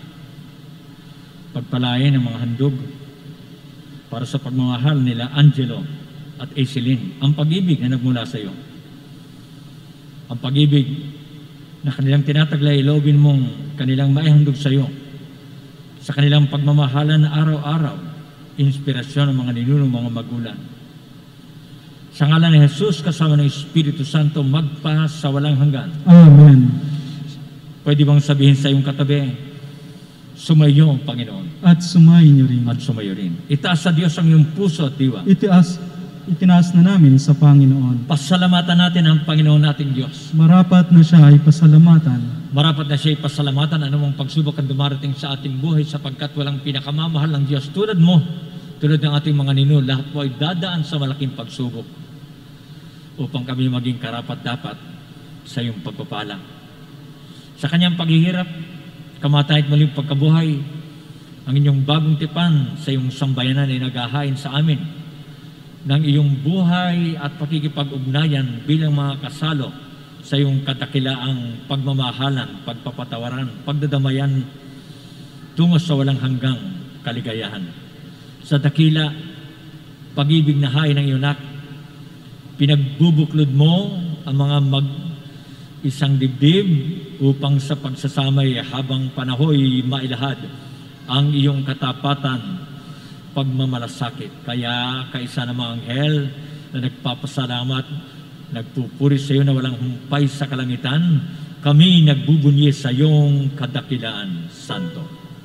S5: pagpalain ang mga handog para sa pagmamahal nila Angelo at Aislinn, ang pag-ibig na nagmula sa iyo. Ang pag-ibig na kanilang tinataglay, loobin mong kanilang maihandog sa iyo. Sa kanilang pagmamahalan na araw-araw, inspirasyon ng mga ninunong mga magulang. Sa ngalan ni Jesus, kasama ng Espiritu Santo, magpa sa walang hanggan.
S2: Amen.
S5: Pwede bang sabihin sa iyong katabi, sumayo, Panginoon,
S2: At sumayin niyo rin.
S5: at sumayo rin. Itaas sa Diyos ang iyong puso at diwa.
S2: Itinaas na namin sa Panginoon.
S5: Pasalamatan natin ang Panginoon nating Diyos.
S2: Marapat na siya ay pasalamatan.
S5: Marapat na siya pasalamatan anumang pagsubok ang dumarating sa ating buhay sapagkat walang pinakamamahal ng Diyos tulad mo, tulad ng ating mga ninuno. Lahat po ay dadaan sa malaking pagsubok upang kami maging karapat-dapat sa iyong pagpapala. Sa kanyang paghihirap, kamatayan at muling pagkabuhay, ang inyong bagong tipan sa iyong sambayanan ay naghahain sa amin ng iyong buhay at pakikipag-ugnayan bilang mga kasalo sa iyong katakilaang pagmamahalan, pagpapatawaran, pagdadamayan tungo sa walang hanggang kaligayahan. Sa dakila, pag-ibig na hain ng iyong anak, pinagbubuklod mo ang mga isang dibdib upang sa pagsasamay habang panahoy mailahad ang iyong katapatan, pagmamalasakit. Kaya kaisa ng mga anghel na nagpapasalamat, nagpupuri sa iyo na walang humpay sa kalangitan, kami nagbubunyi sa iyong kadakilaan, Santo.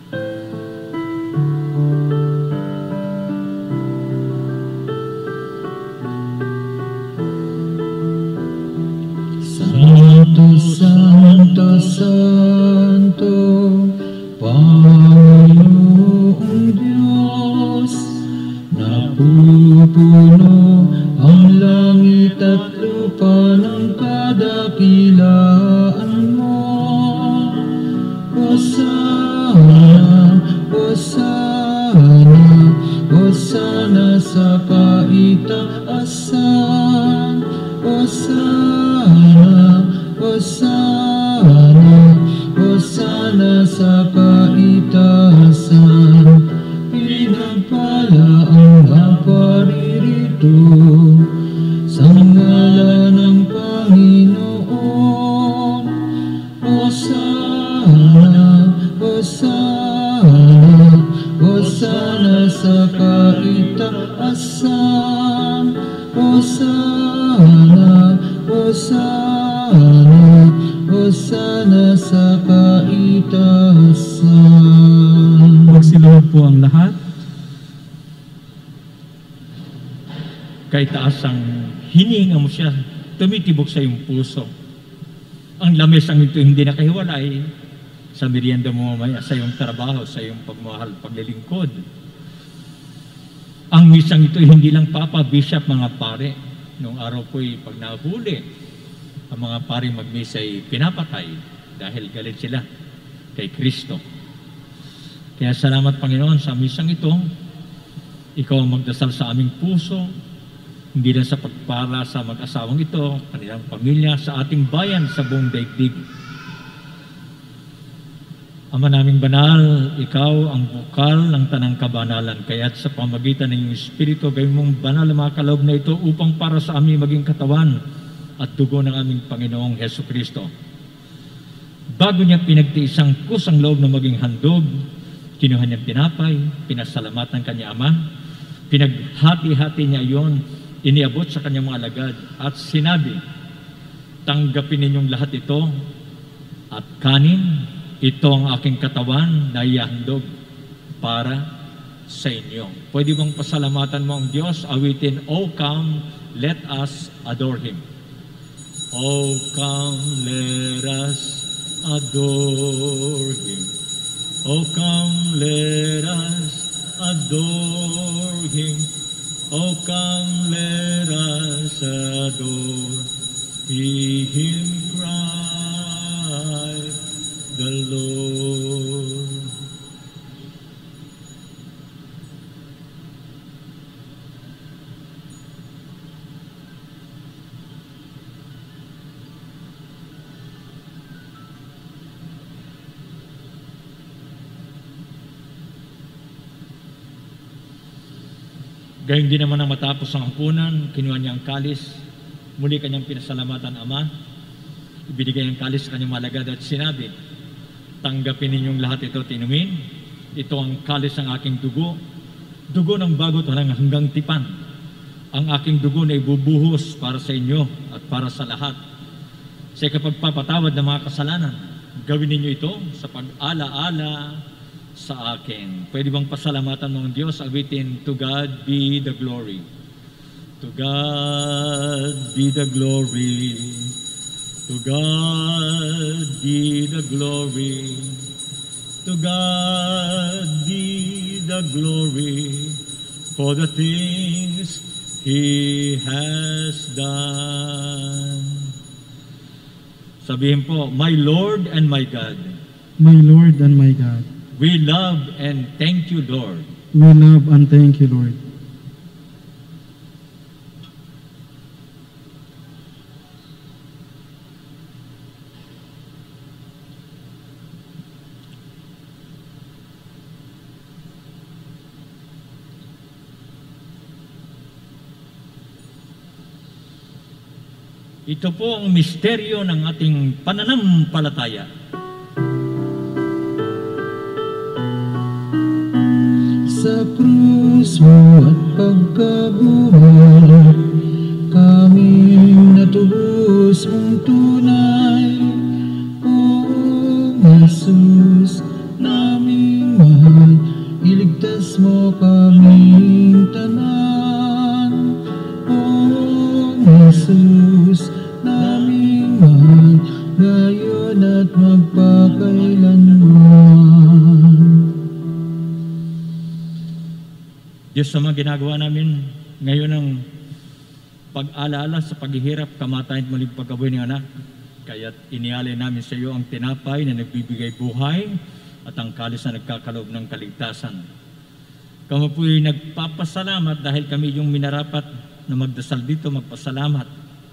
S4: Santo, Santo, Santo, Panginoong Diyos, napupuno ang langit at lupa ng kadakilaan mo. Hosana, Hosana, Hosana sa kaitaasan. Hosana, Hosana, Hosana sa kaitaasan. Pinagpala ang naparirito sa ngalan ng Panginoon. Hosana, Hosana, Hosana sa kaitaasan. Hosana, Hosana, Hosana sa kaitaasan.
S2: Magsiloob po ang lahat.
S5: Kay taasang hininga mo siya, tumitibok sa iyong puso. Ang lamesang ito hindi nakahiwalay sa merienda mo mamaya, sa iyong trabaho, sa iyong pagmahal, paglilingkod. Ang misang ito hindi lang Papa, Bishop, mga pare. Noong araw po'y pag nahuli, ang mga pare magmisa ay pinapatay dahil galit sila kay Kristo. Kaya salamat Panginoon sa misang ito. Ikaw ang magdasal sa aming puso, hindi lang sa pagpala sa mag-asawang ito, kanilang pamilya, sa ating bayan, sa buong daigdig. Ama naming banal, ikaw ang bukal ng tanang kabanalan, kaya't sa pamagitan ng iyong Espiritu, gawin mong banal ang mga kaloob na ito upang para sa aming maging katawan at dugo ng aming Panginoong Heso Kristo. Bago niya pinagtiisang kusang loob na maging handog, kinuha niyang tinapay, pinasalamatan kanya Ama, pinaghati-hati niya iyon, iniabot sa kanyang mga alagad at sinabi, tanggapin ninyong lahat ito at kanin, ito ang aking katawan na ihandog para sa inyo. Pwede bang pasalamatan mo ang Diyos? Awitin, "Oh come, let us adore Him." Oh come, let us adore Him. Oh come, let us adore Him. Oh come, let us adore Him, Christ the Lord. Gayun din naman ang matapos ang hapunan, kinuha niya ang kalis, muli kanyang pinasalamatan Ama, ibinigay ang kalis sa kanyang malagad at sinabi, "Tanggapin ninyong lahat ito, tinumin. Ito ang kalis ng aking dugo, dugo ng bago't walang hanggang tipan. Ang aking dugo na ibubuhos para sa inyo at para sa lahat. Sa ikapagpapatawad ng mga kasalanan, gawin ninyo ito sa pag-ala-ala sa akin." Pwede bang pasalamatan mo ang Diyos? Awitin, "To God be the glory. To God be the glory. To God be the glory. To God be the glory for the things He has done." Sabihin po, "My Lord and my God,
S2: My Lord and my God,
S5: we love and thank you, Lord,
S2: we love and thank you, Lord."
S5: Ito po ang misteryo ng ating pananampalataya.
S4: Sa krus mo at pagkabuhay, kaming natubos mong tunay. O Jesus, naming mahal, iligtas mo kaming tanan. O Jesus, naming mahal, ngayon at magpakailanman.
S5: Diyos, sa mga ginagawa namin ngayon ng pag-alaala sa paghihirap, kamatayan at muling pagkabuhay ng anak, kaya't inialay namin sa iyo ang tinapay na nagbibigay buhay at ang kalis na nagkakaloob ng kaligtasan. Kami po'y nagpapasalamat dahil kami yung minarapat na magdasal dito, magpasalamat.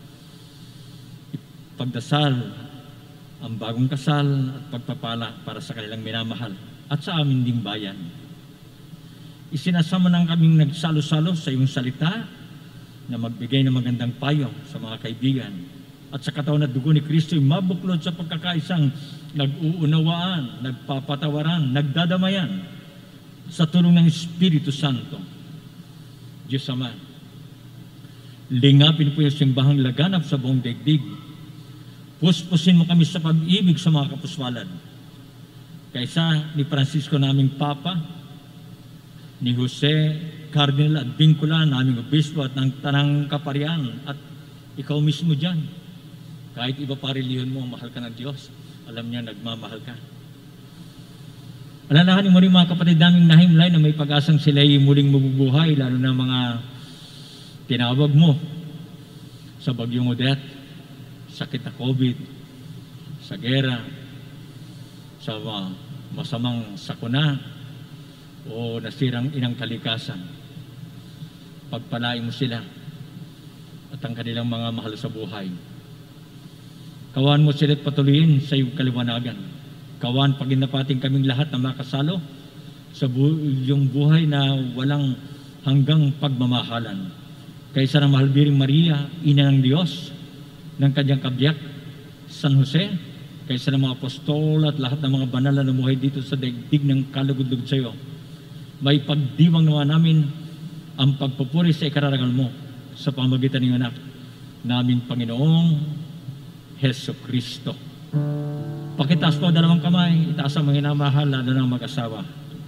S5: Pagdasal ang bagong kasal at pagpapala para sa kanilang minamahal at sa amin ding bayan. Isinasama nang kaming nagsalo-salo sa iyong salita na magbigay ng magandang payo sa mga kaibigan at sa katawan at dugo ni Kristo ay mabuklod sa pagkakaisang nag-uunawaan, nagpapatawaran, nagdadamayan sa tulong ng Espiritu Santo. Diyos Ama, lingapin po yung simbahang laganap sa buong daigdig. Puspusin mo kami sa pag-ibig sa mga kapuswalan. Kaysa ni Francisco naming Papa, ni Jose Cardinal at Vincula, naming obispo at ng tanang kaparian, at ikaw mismo dyan. Kahit iba pa reliyon mo, mahal ka ng Diyos. Alam niya, nagmamahal ka. Alalahanin mo rin mga kapatid naming nahimlay na may pag-asang sila ay muling mabubuhay, lalo na mga tinawag mo sa bagyong Odette, sakit na COVID, sa gera, sa masamang sakuna, o nasirang inang kalikasan. Pagpalain mo sila at ang kanilang mga mahal sa buhay. Kawan mo sila at patuloyin sa iyong kaliwanagan. Kawan paginapating kaming lahat na makasalo sa iyong buhay na walang hanggang pagmamahalan. Kaysa ng mahal biring Maria, ina ng Diyos, ng kanyang kabiyak, San Jose, kaysa ng mga apostol at lahat ng mga banal na namuhay dito sa daigdig ng kalugod-lugod sa iyo, may pagdiwang naman namin ang pagpupuri sa ikararangal mo sa pamagitan ng anak naming Panginoong Heso Kristo. Pakitaas po dalawang kamay, itaas ang mga hinamahal, lalo ng mag-asawa.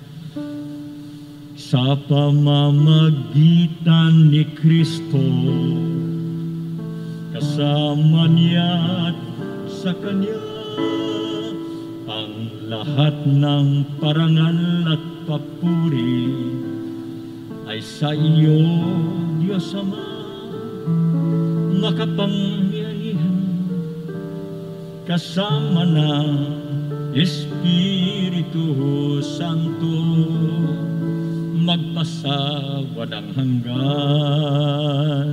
S5: Sa pamamagitan ni Kristo, kasama niya at sa Kanya, ang lahat ng parangal at papuri ay sa iyo, Diyos Ama, makapangyarihan, kasama ng Espiritu Santo, magpasawalang hanggan.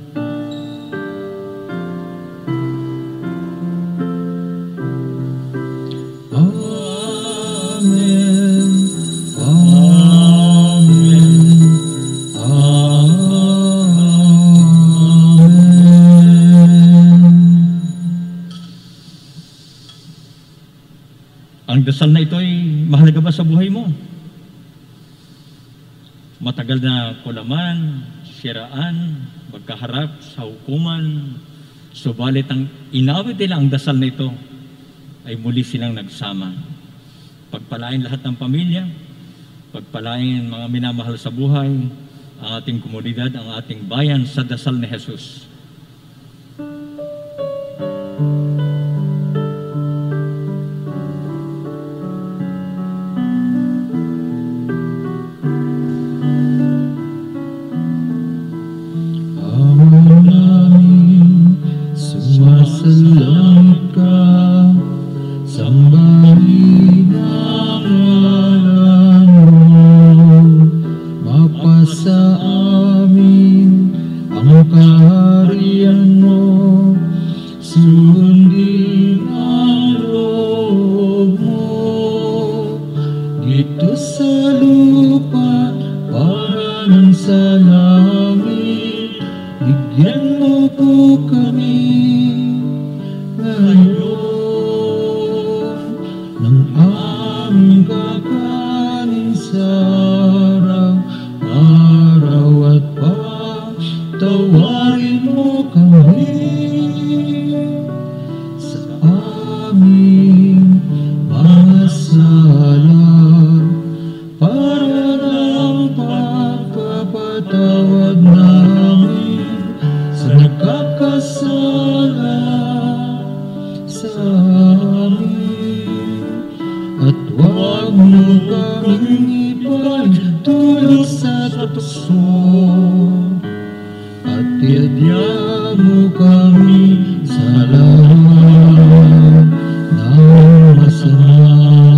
S4: Amen. Amen.
S5: Ang dasal na ito ay mahalaga ba sa buhay mo? Matagal na kulaman, siraan, magkaharap sa hukuman, subalit ang inawit nila ang dasal na ito ay muli silang nagsama. Pagpalain lahat ng pamilya, pagpalain mga minamahal sa buhay, ang ating komunidad, ang ating bayan sa dasal ni Jesus.
S4: Sumasalangit ka, sambahin ang ngalan mo, mapasa amin ang kaharian mo, sundin ang loob mo, dito sa lupa para nang sa langit, bigyan mo po kami ngayon ng aming kakanin sa araw at patawarin mo kami sa aming mga sala para ng pagpapatawad namin sa nagkakasala sa amin, at huwag mo kaming ipagtulog sa tukso, at iadya mo kami sa lahat ng masama.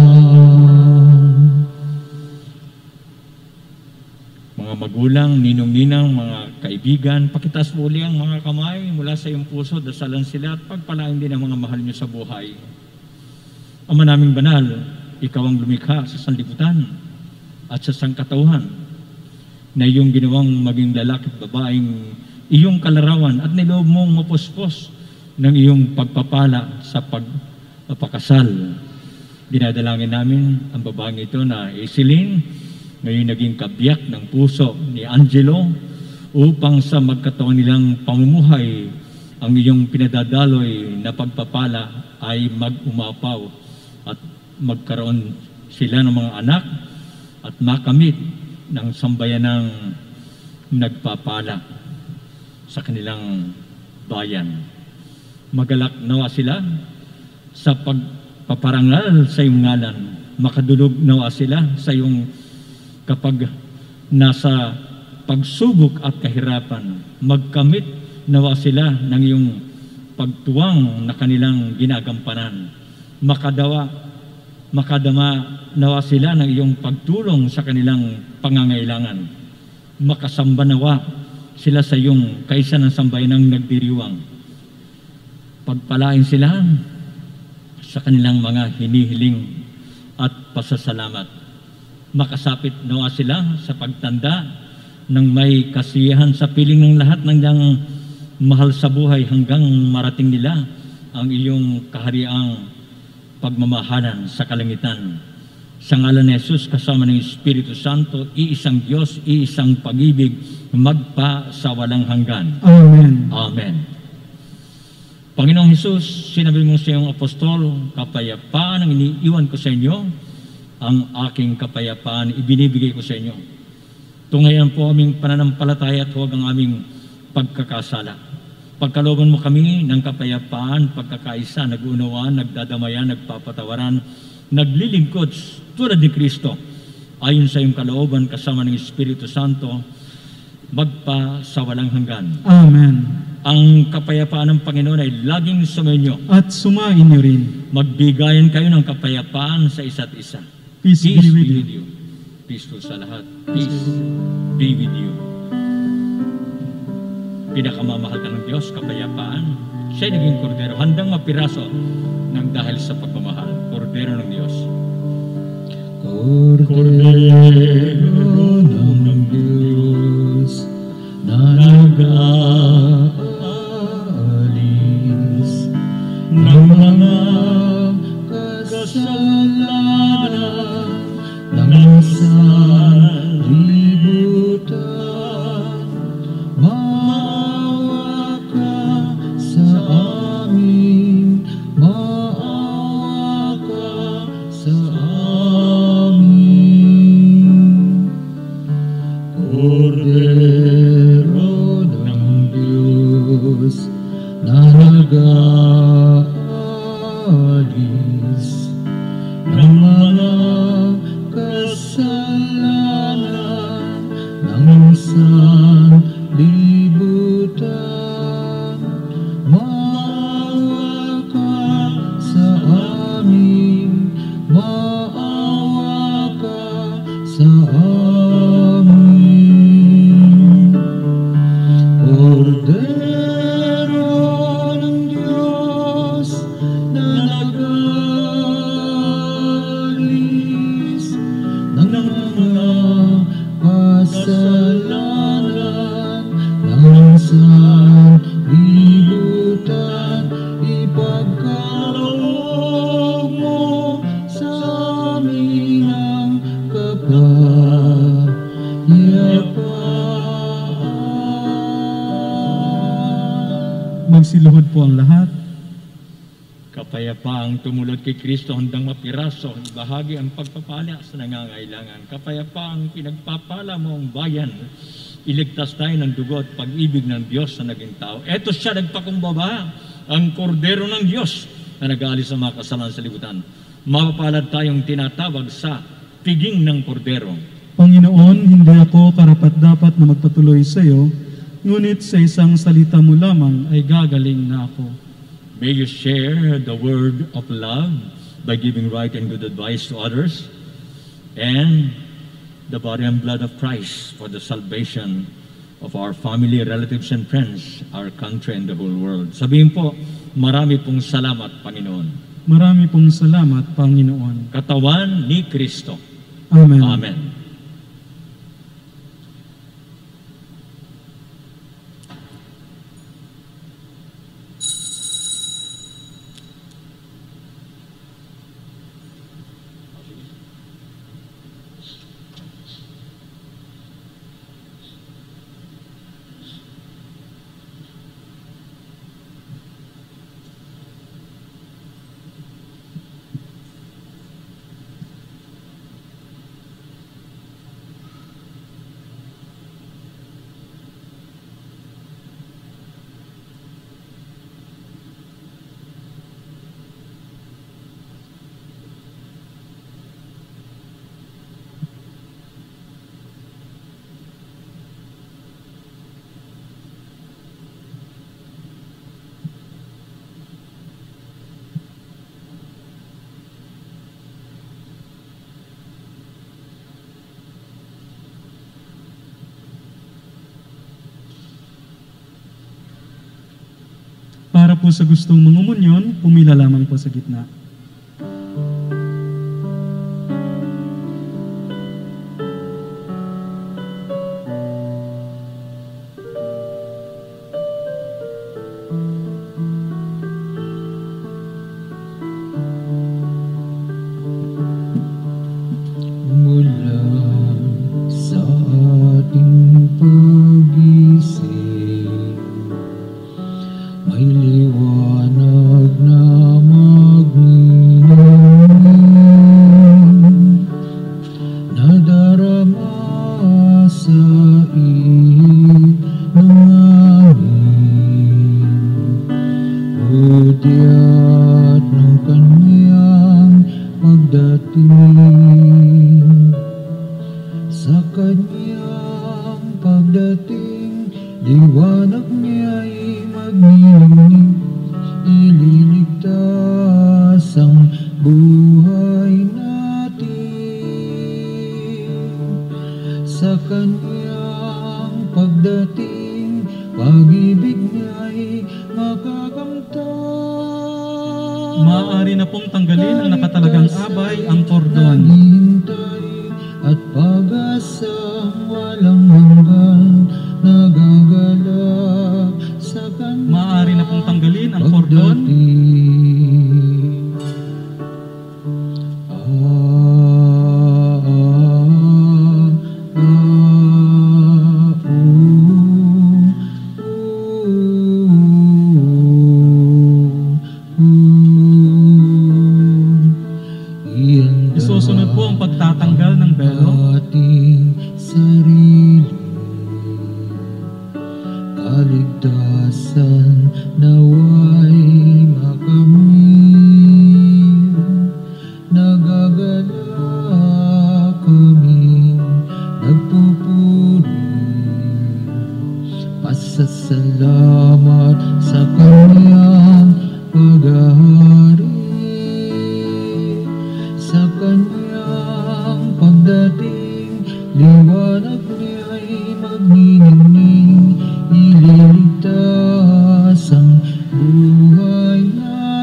S5: Mga magulang, ninong-ninang, mga kaibigan, pakitaas mo uli ang mga kamay mula sa iyong puso, dasalan sila at pagpalain din ang mga mahal niyo sa buhay. Ama naming banal, ikaw ang lumikha sa sanlibutan at sa sangkatauhan na iyong ginawang maging lalaki at babaeng iyong kalarawan at niloob mong mapuspos ng iyong pagpapala sa pagpapakasal. Dinadalangin namin ang babaeng ito na Isilin, ngayon naging kabiyak ng puso ni Angelo, upang sa magkataon nilang pamumuhay ang iyong pinadadaloy na pagpapala ay mag-umapaw at magkaroon sila ng mga anak at makamit ng sambayanang nagpapala sa kanilang bayan. Magalak nawa sila sa pagpaparangal sa iyong ngalan. Makadulog nawa sila sa iyong kapag nasa pagsubok at kahirapan, magkamit nawa sila ng iyong pagtuwang na kanilang ginagampanan. Makadama nawa sila ng iyong pagtulong sa kanilang pangangailangan. Makasamba nawa sila sa iyong kaisa ng sambayanang nagdiriwang. Pagpalain sila sa kanilang mga hinihiling at pasasalamat. Makasapit nawa sila sa pagtanda ng may kasiyahan sa piling ng lahat ng mahal sa buhay hanggang marating nila ang iyong kahariang pagmamahalan sa kalangitan. Sa ngalan ni Jesus kasama ng Espiritu Santo, iisang Diyos, iisang pag-ibig, magpa sa walang hanggan.
S2: Amen.
S5: Amen. Panginoong Hesus, sinabi mo sa iyong apostol, kapayapaan ang iniiwan ko sa inyo, ang aking kapayapaan ibinibigay ko sa inyo. Tungayan po aming pananampalataya at huwag ang aming pagkakasala. Pagkalooban mo kami ng kapayapaan, pagkakaisa, nag-unawaan, nagdadamayan, nagpapatawaran, naglilingkod tulad ni Kristo, ayon sa iyong kalooban kasama ng Espiritu Santo, magpa sa walang hanggan.
S2: Amen.
S5: Ang kapayapaan ng Panginoon ay laging sumainyo.
S2: At sumain niyo rin.
S5: Magbigayan kayo ng kapayapaan sa isa't isa.
S2: Peace be with you.
S5: you. Peaceful sa lahat. Peace be with you. Pinakamamahal ka ng Diyos, kapayapaan. Siya'y naging kordero, handang mapiraso ng dahil sa pagmamahal. Kordero ng Diyos.
S4: Kordero ng Diyos na nag-aalis ng mga kasalanan ng sanlibutan, maawa ka sa amin, maawa ka sa amin. Kordero ng Diyos na nag-aalis ng mga kasalanan ng sanlibutan, maawa ka sa amin, maawa ka sa amin. Kordero ng Diyos na nag-aalis ng mga kasalanan ng sanlibutan, ipagkaloob mo sa amin ang kapayapaan.
S2: Magsiluhod po ang lahat.
S5: Kapayapaang tumulad kay Kristo handang mapiraso, bahagi ang pagpapala sa nangangailangan. Kapayapaang pinagpapala mo ang bayan, iligtas tayo ng dugo at pag-ibig ng Diyos na naging tao. Eto siya nagpakumbaba, ang kordero ng Diyos na nag-aalis sa mga kasalanan sa libutan. Mapapalad tayong tinatawag sa piging ng kordero.
S2: Panginoon, hindi ako karapat-dapat na magpatuloy sa iyo, ngunit sa isang salita mo lamang ay gagaling na ako.
S5: May you share the word of love by giving right and good advice to others, and the body and blood of Christ for the salvation of our family, relatives, and friends, our country, and the whole world. Sabihin po, marami pong salamat, Panginoon.
S2: Marami pong salamat, Panginoon.
S5: Katawan ni Kristo.
S2: Amen.
S5: Amen.
S2: Para po sa gustong mangumunyon, pumila lamang po sa gitna.
S4: Mula sa ating pag-isip, may liwanag sa inangangin, hudyat ng kanyang pagdating. Sa kanyang pagdating, liwanag niya'y magniningning, ililigtas ang buhay natin. Sa kanyang pagdating, pag-ibig niya'y makakamtan.
S2: Maaari na pong tanggalin ang nakatalagang abay, ang kordon.
S4: Naghihintay at pag-asang walang hanggan, nagagalak sa kanyang
S2: Maaari na pong tanggalin ang kordon. Isusunod po ang pagtatanggal ng belo.
S4: ating sarili, kaligtasan naway makamit. Nagagalak kami, nagpupuri, pasasalamat sa kanyang paghahari. Sa kanyang pagdating, liwanag niya'y magniningning, ililigtas ang buhay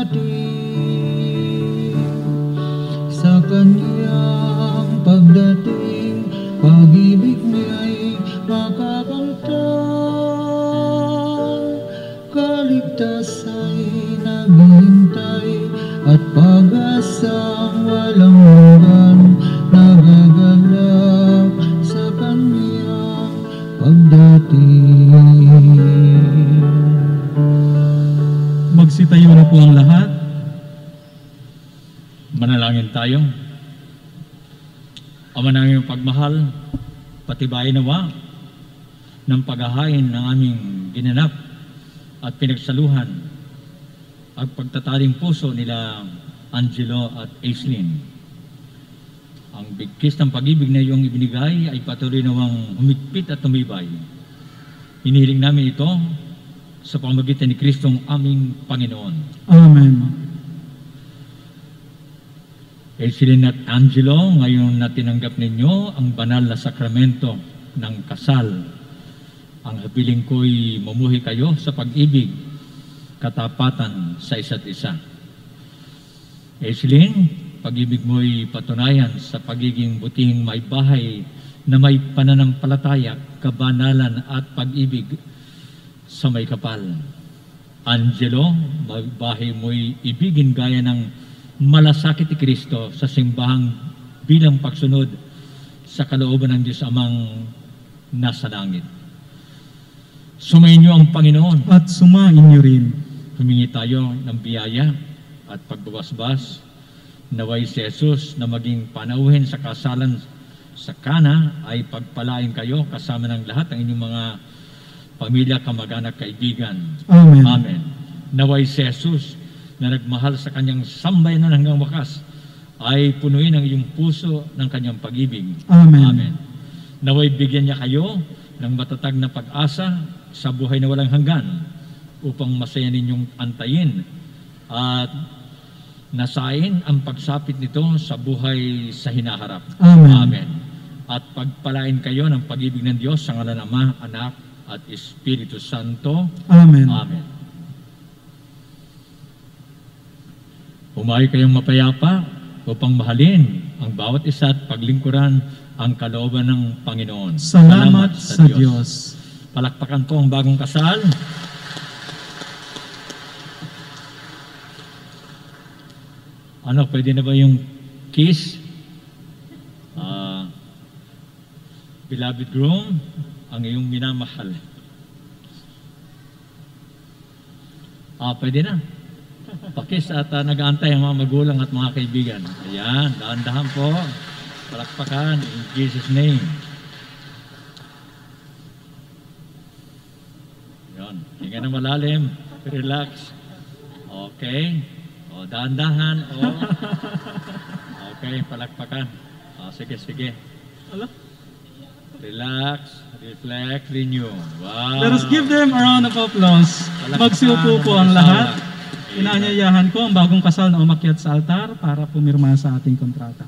S4: natin. Sa kanyang pagdating, pag-ibig niya'y makakamtan. Kaligtas ay naghihintay at pag-asang walang hanggan, nagagalak sa kanyang pagdating.
S2: Magsitayo na po ang lahat.
S5: Manalangin tayo. Ama naming pagmahal, patibayin nawa ng paghahain ng aming ginanap at pinagsaluhan ang pagtataling puso nila Angelo at Aislinn. Ang bigkis ng pag-ibig na iyong ibinigay ay patuloy nawang humigpit at tumibay. Hinihiling namin ito sa pamamagitan ni Kristong aming Panginoon.
S2: Amen.
S5: Aislinn at Angelo, ngayon na tinanggap ninyo ang banal na sakramento ng kasal. Ang habiling ko'y mamuhi kayo sa pag-ibig, katapatan sa isa't isa. Aislinn, pag-ibig mo'y patunayan sa pagiging butihing may bahay na may pananampalataya, kabanalan at pag-ibig sa may kapal. Angelo, may bahay mo'y ibigin gaya ng malasakit ni Kristo sa simbahang bilang pagsunod sa kalooban ng Diyos Amang nasa langit. Sumayin niyo ang Panginoon.
S2: At sumain niyo rin.
S5: Humingi tayo ng biyaya at pagbabasbas. Naway si Jesus na maging panauhin sa kasalan sa Kana ay pagpalain kayo kasama ng lahat ng inyong mga pamilya, kamag-anak, kaibigan.
S2: Amen.
S5: Amen. Naway si Jesus na nagmahal sa kanyang sambayanan hanggang wakas ay punuin ang iyong puso ng kanyang pag-ibig.
S2: Amen.
S5: Amen. Naway bigyan niya kayo ng matatag na pag-asa sa buhay na walang hanggan upang masaya ninyong antayin at nasain ang pagsapit nito sa buhay sa hinaharap.
S2: Amen.
S5: Amen. At pagpalain kayo ng pag-ibig ng Diyos sa ngalan ng Ama, Anak, at Espiritu Santo.
S2: Amen.
S5: Amen. Humayo kayong mapayapa upang mahalin ang bawat isa at paglingkuran ang kalooban ng Panginoon.
S2: Salamat sa Diyos.
S5: Palakpakan po ang bagong kasal. Ano, pwede na ba yung kiss? Beloved groom, ang iyong minamahal. Pwede na. Pakis at nag-aantay ang mga magulang at mga kaibigan. Ayan, dahan-dahan po. Palakpakan in Jesus' name. Hinga na malalim. Relax. Okay. O, dahan-dahan. O. Okay, palakpakan. O, sige.
S2: Ala?
S5: Relax, reflect, renew. Wow.
S2: Let us give them a round of applause.
S5: Palakpakan
S2: Magsiupo po ang
S5: ng
S2: lahat.
S5: mag-asawa.
S2: Inaanyayahan ko ang bagong kasal na umakyat sa altar para pumirma sa ating kontrata.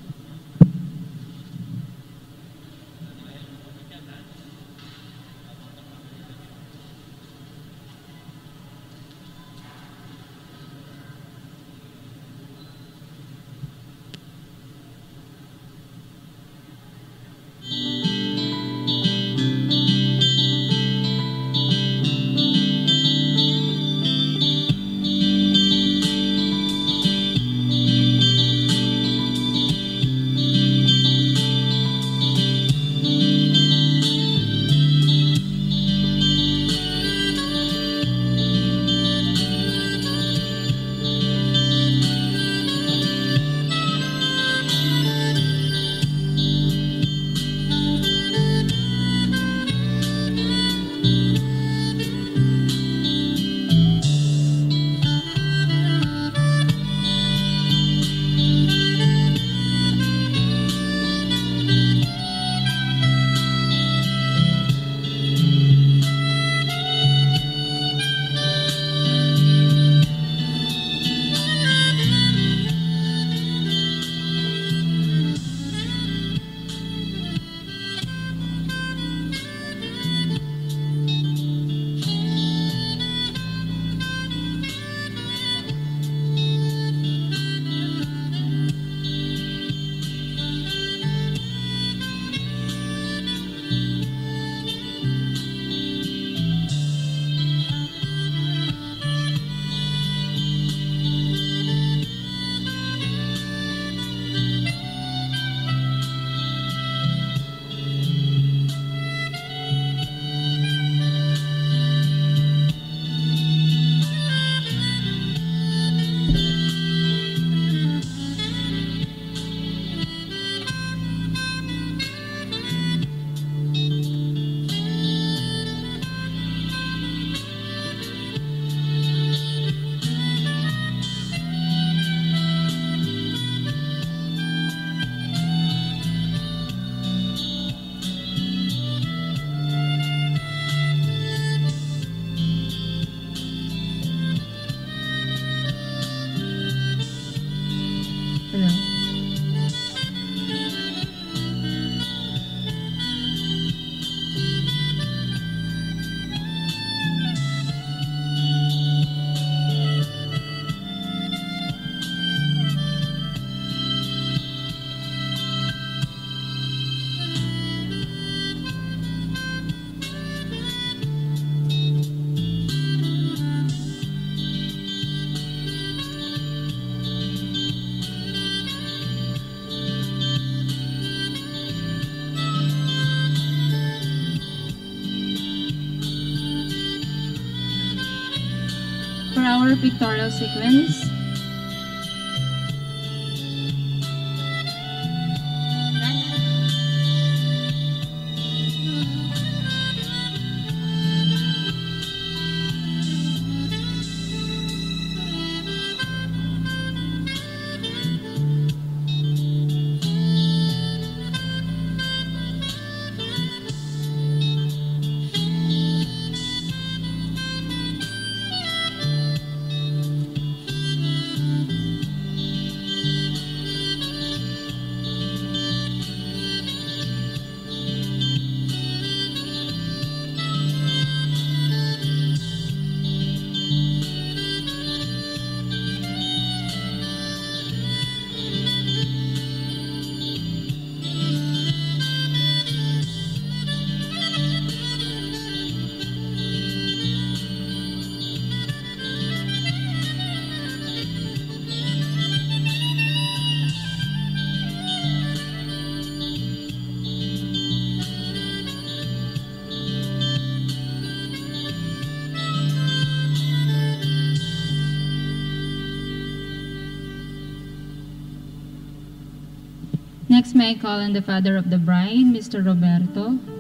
S9: For our pictorial sequence, next may I call on the father of the bride, Mr. Roberto.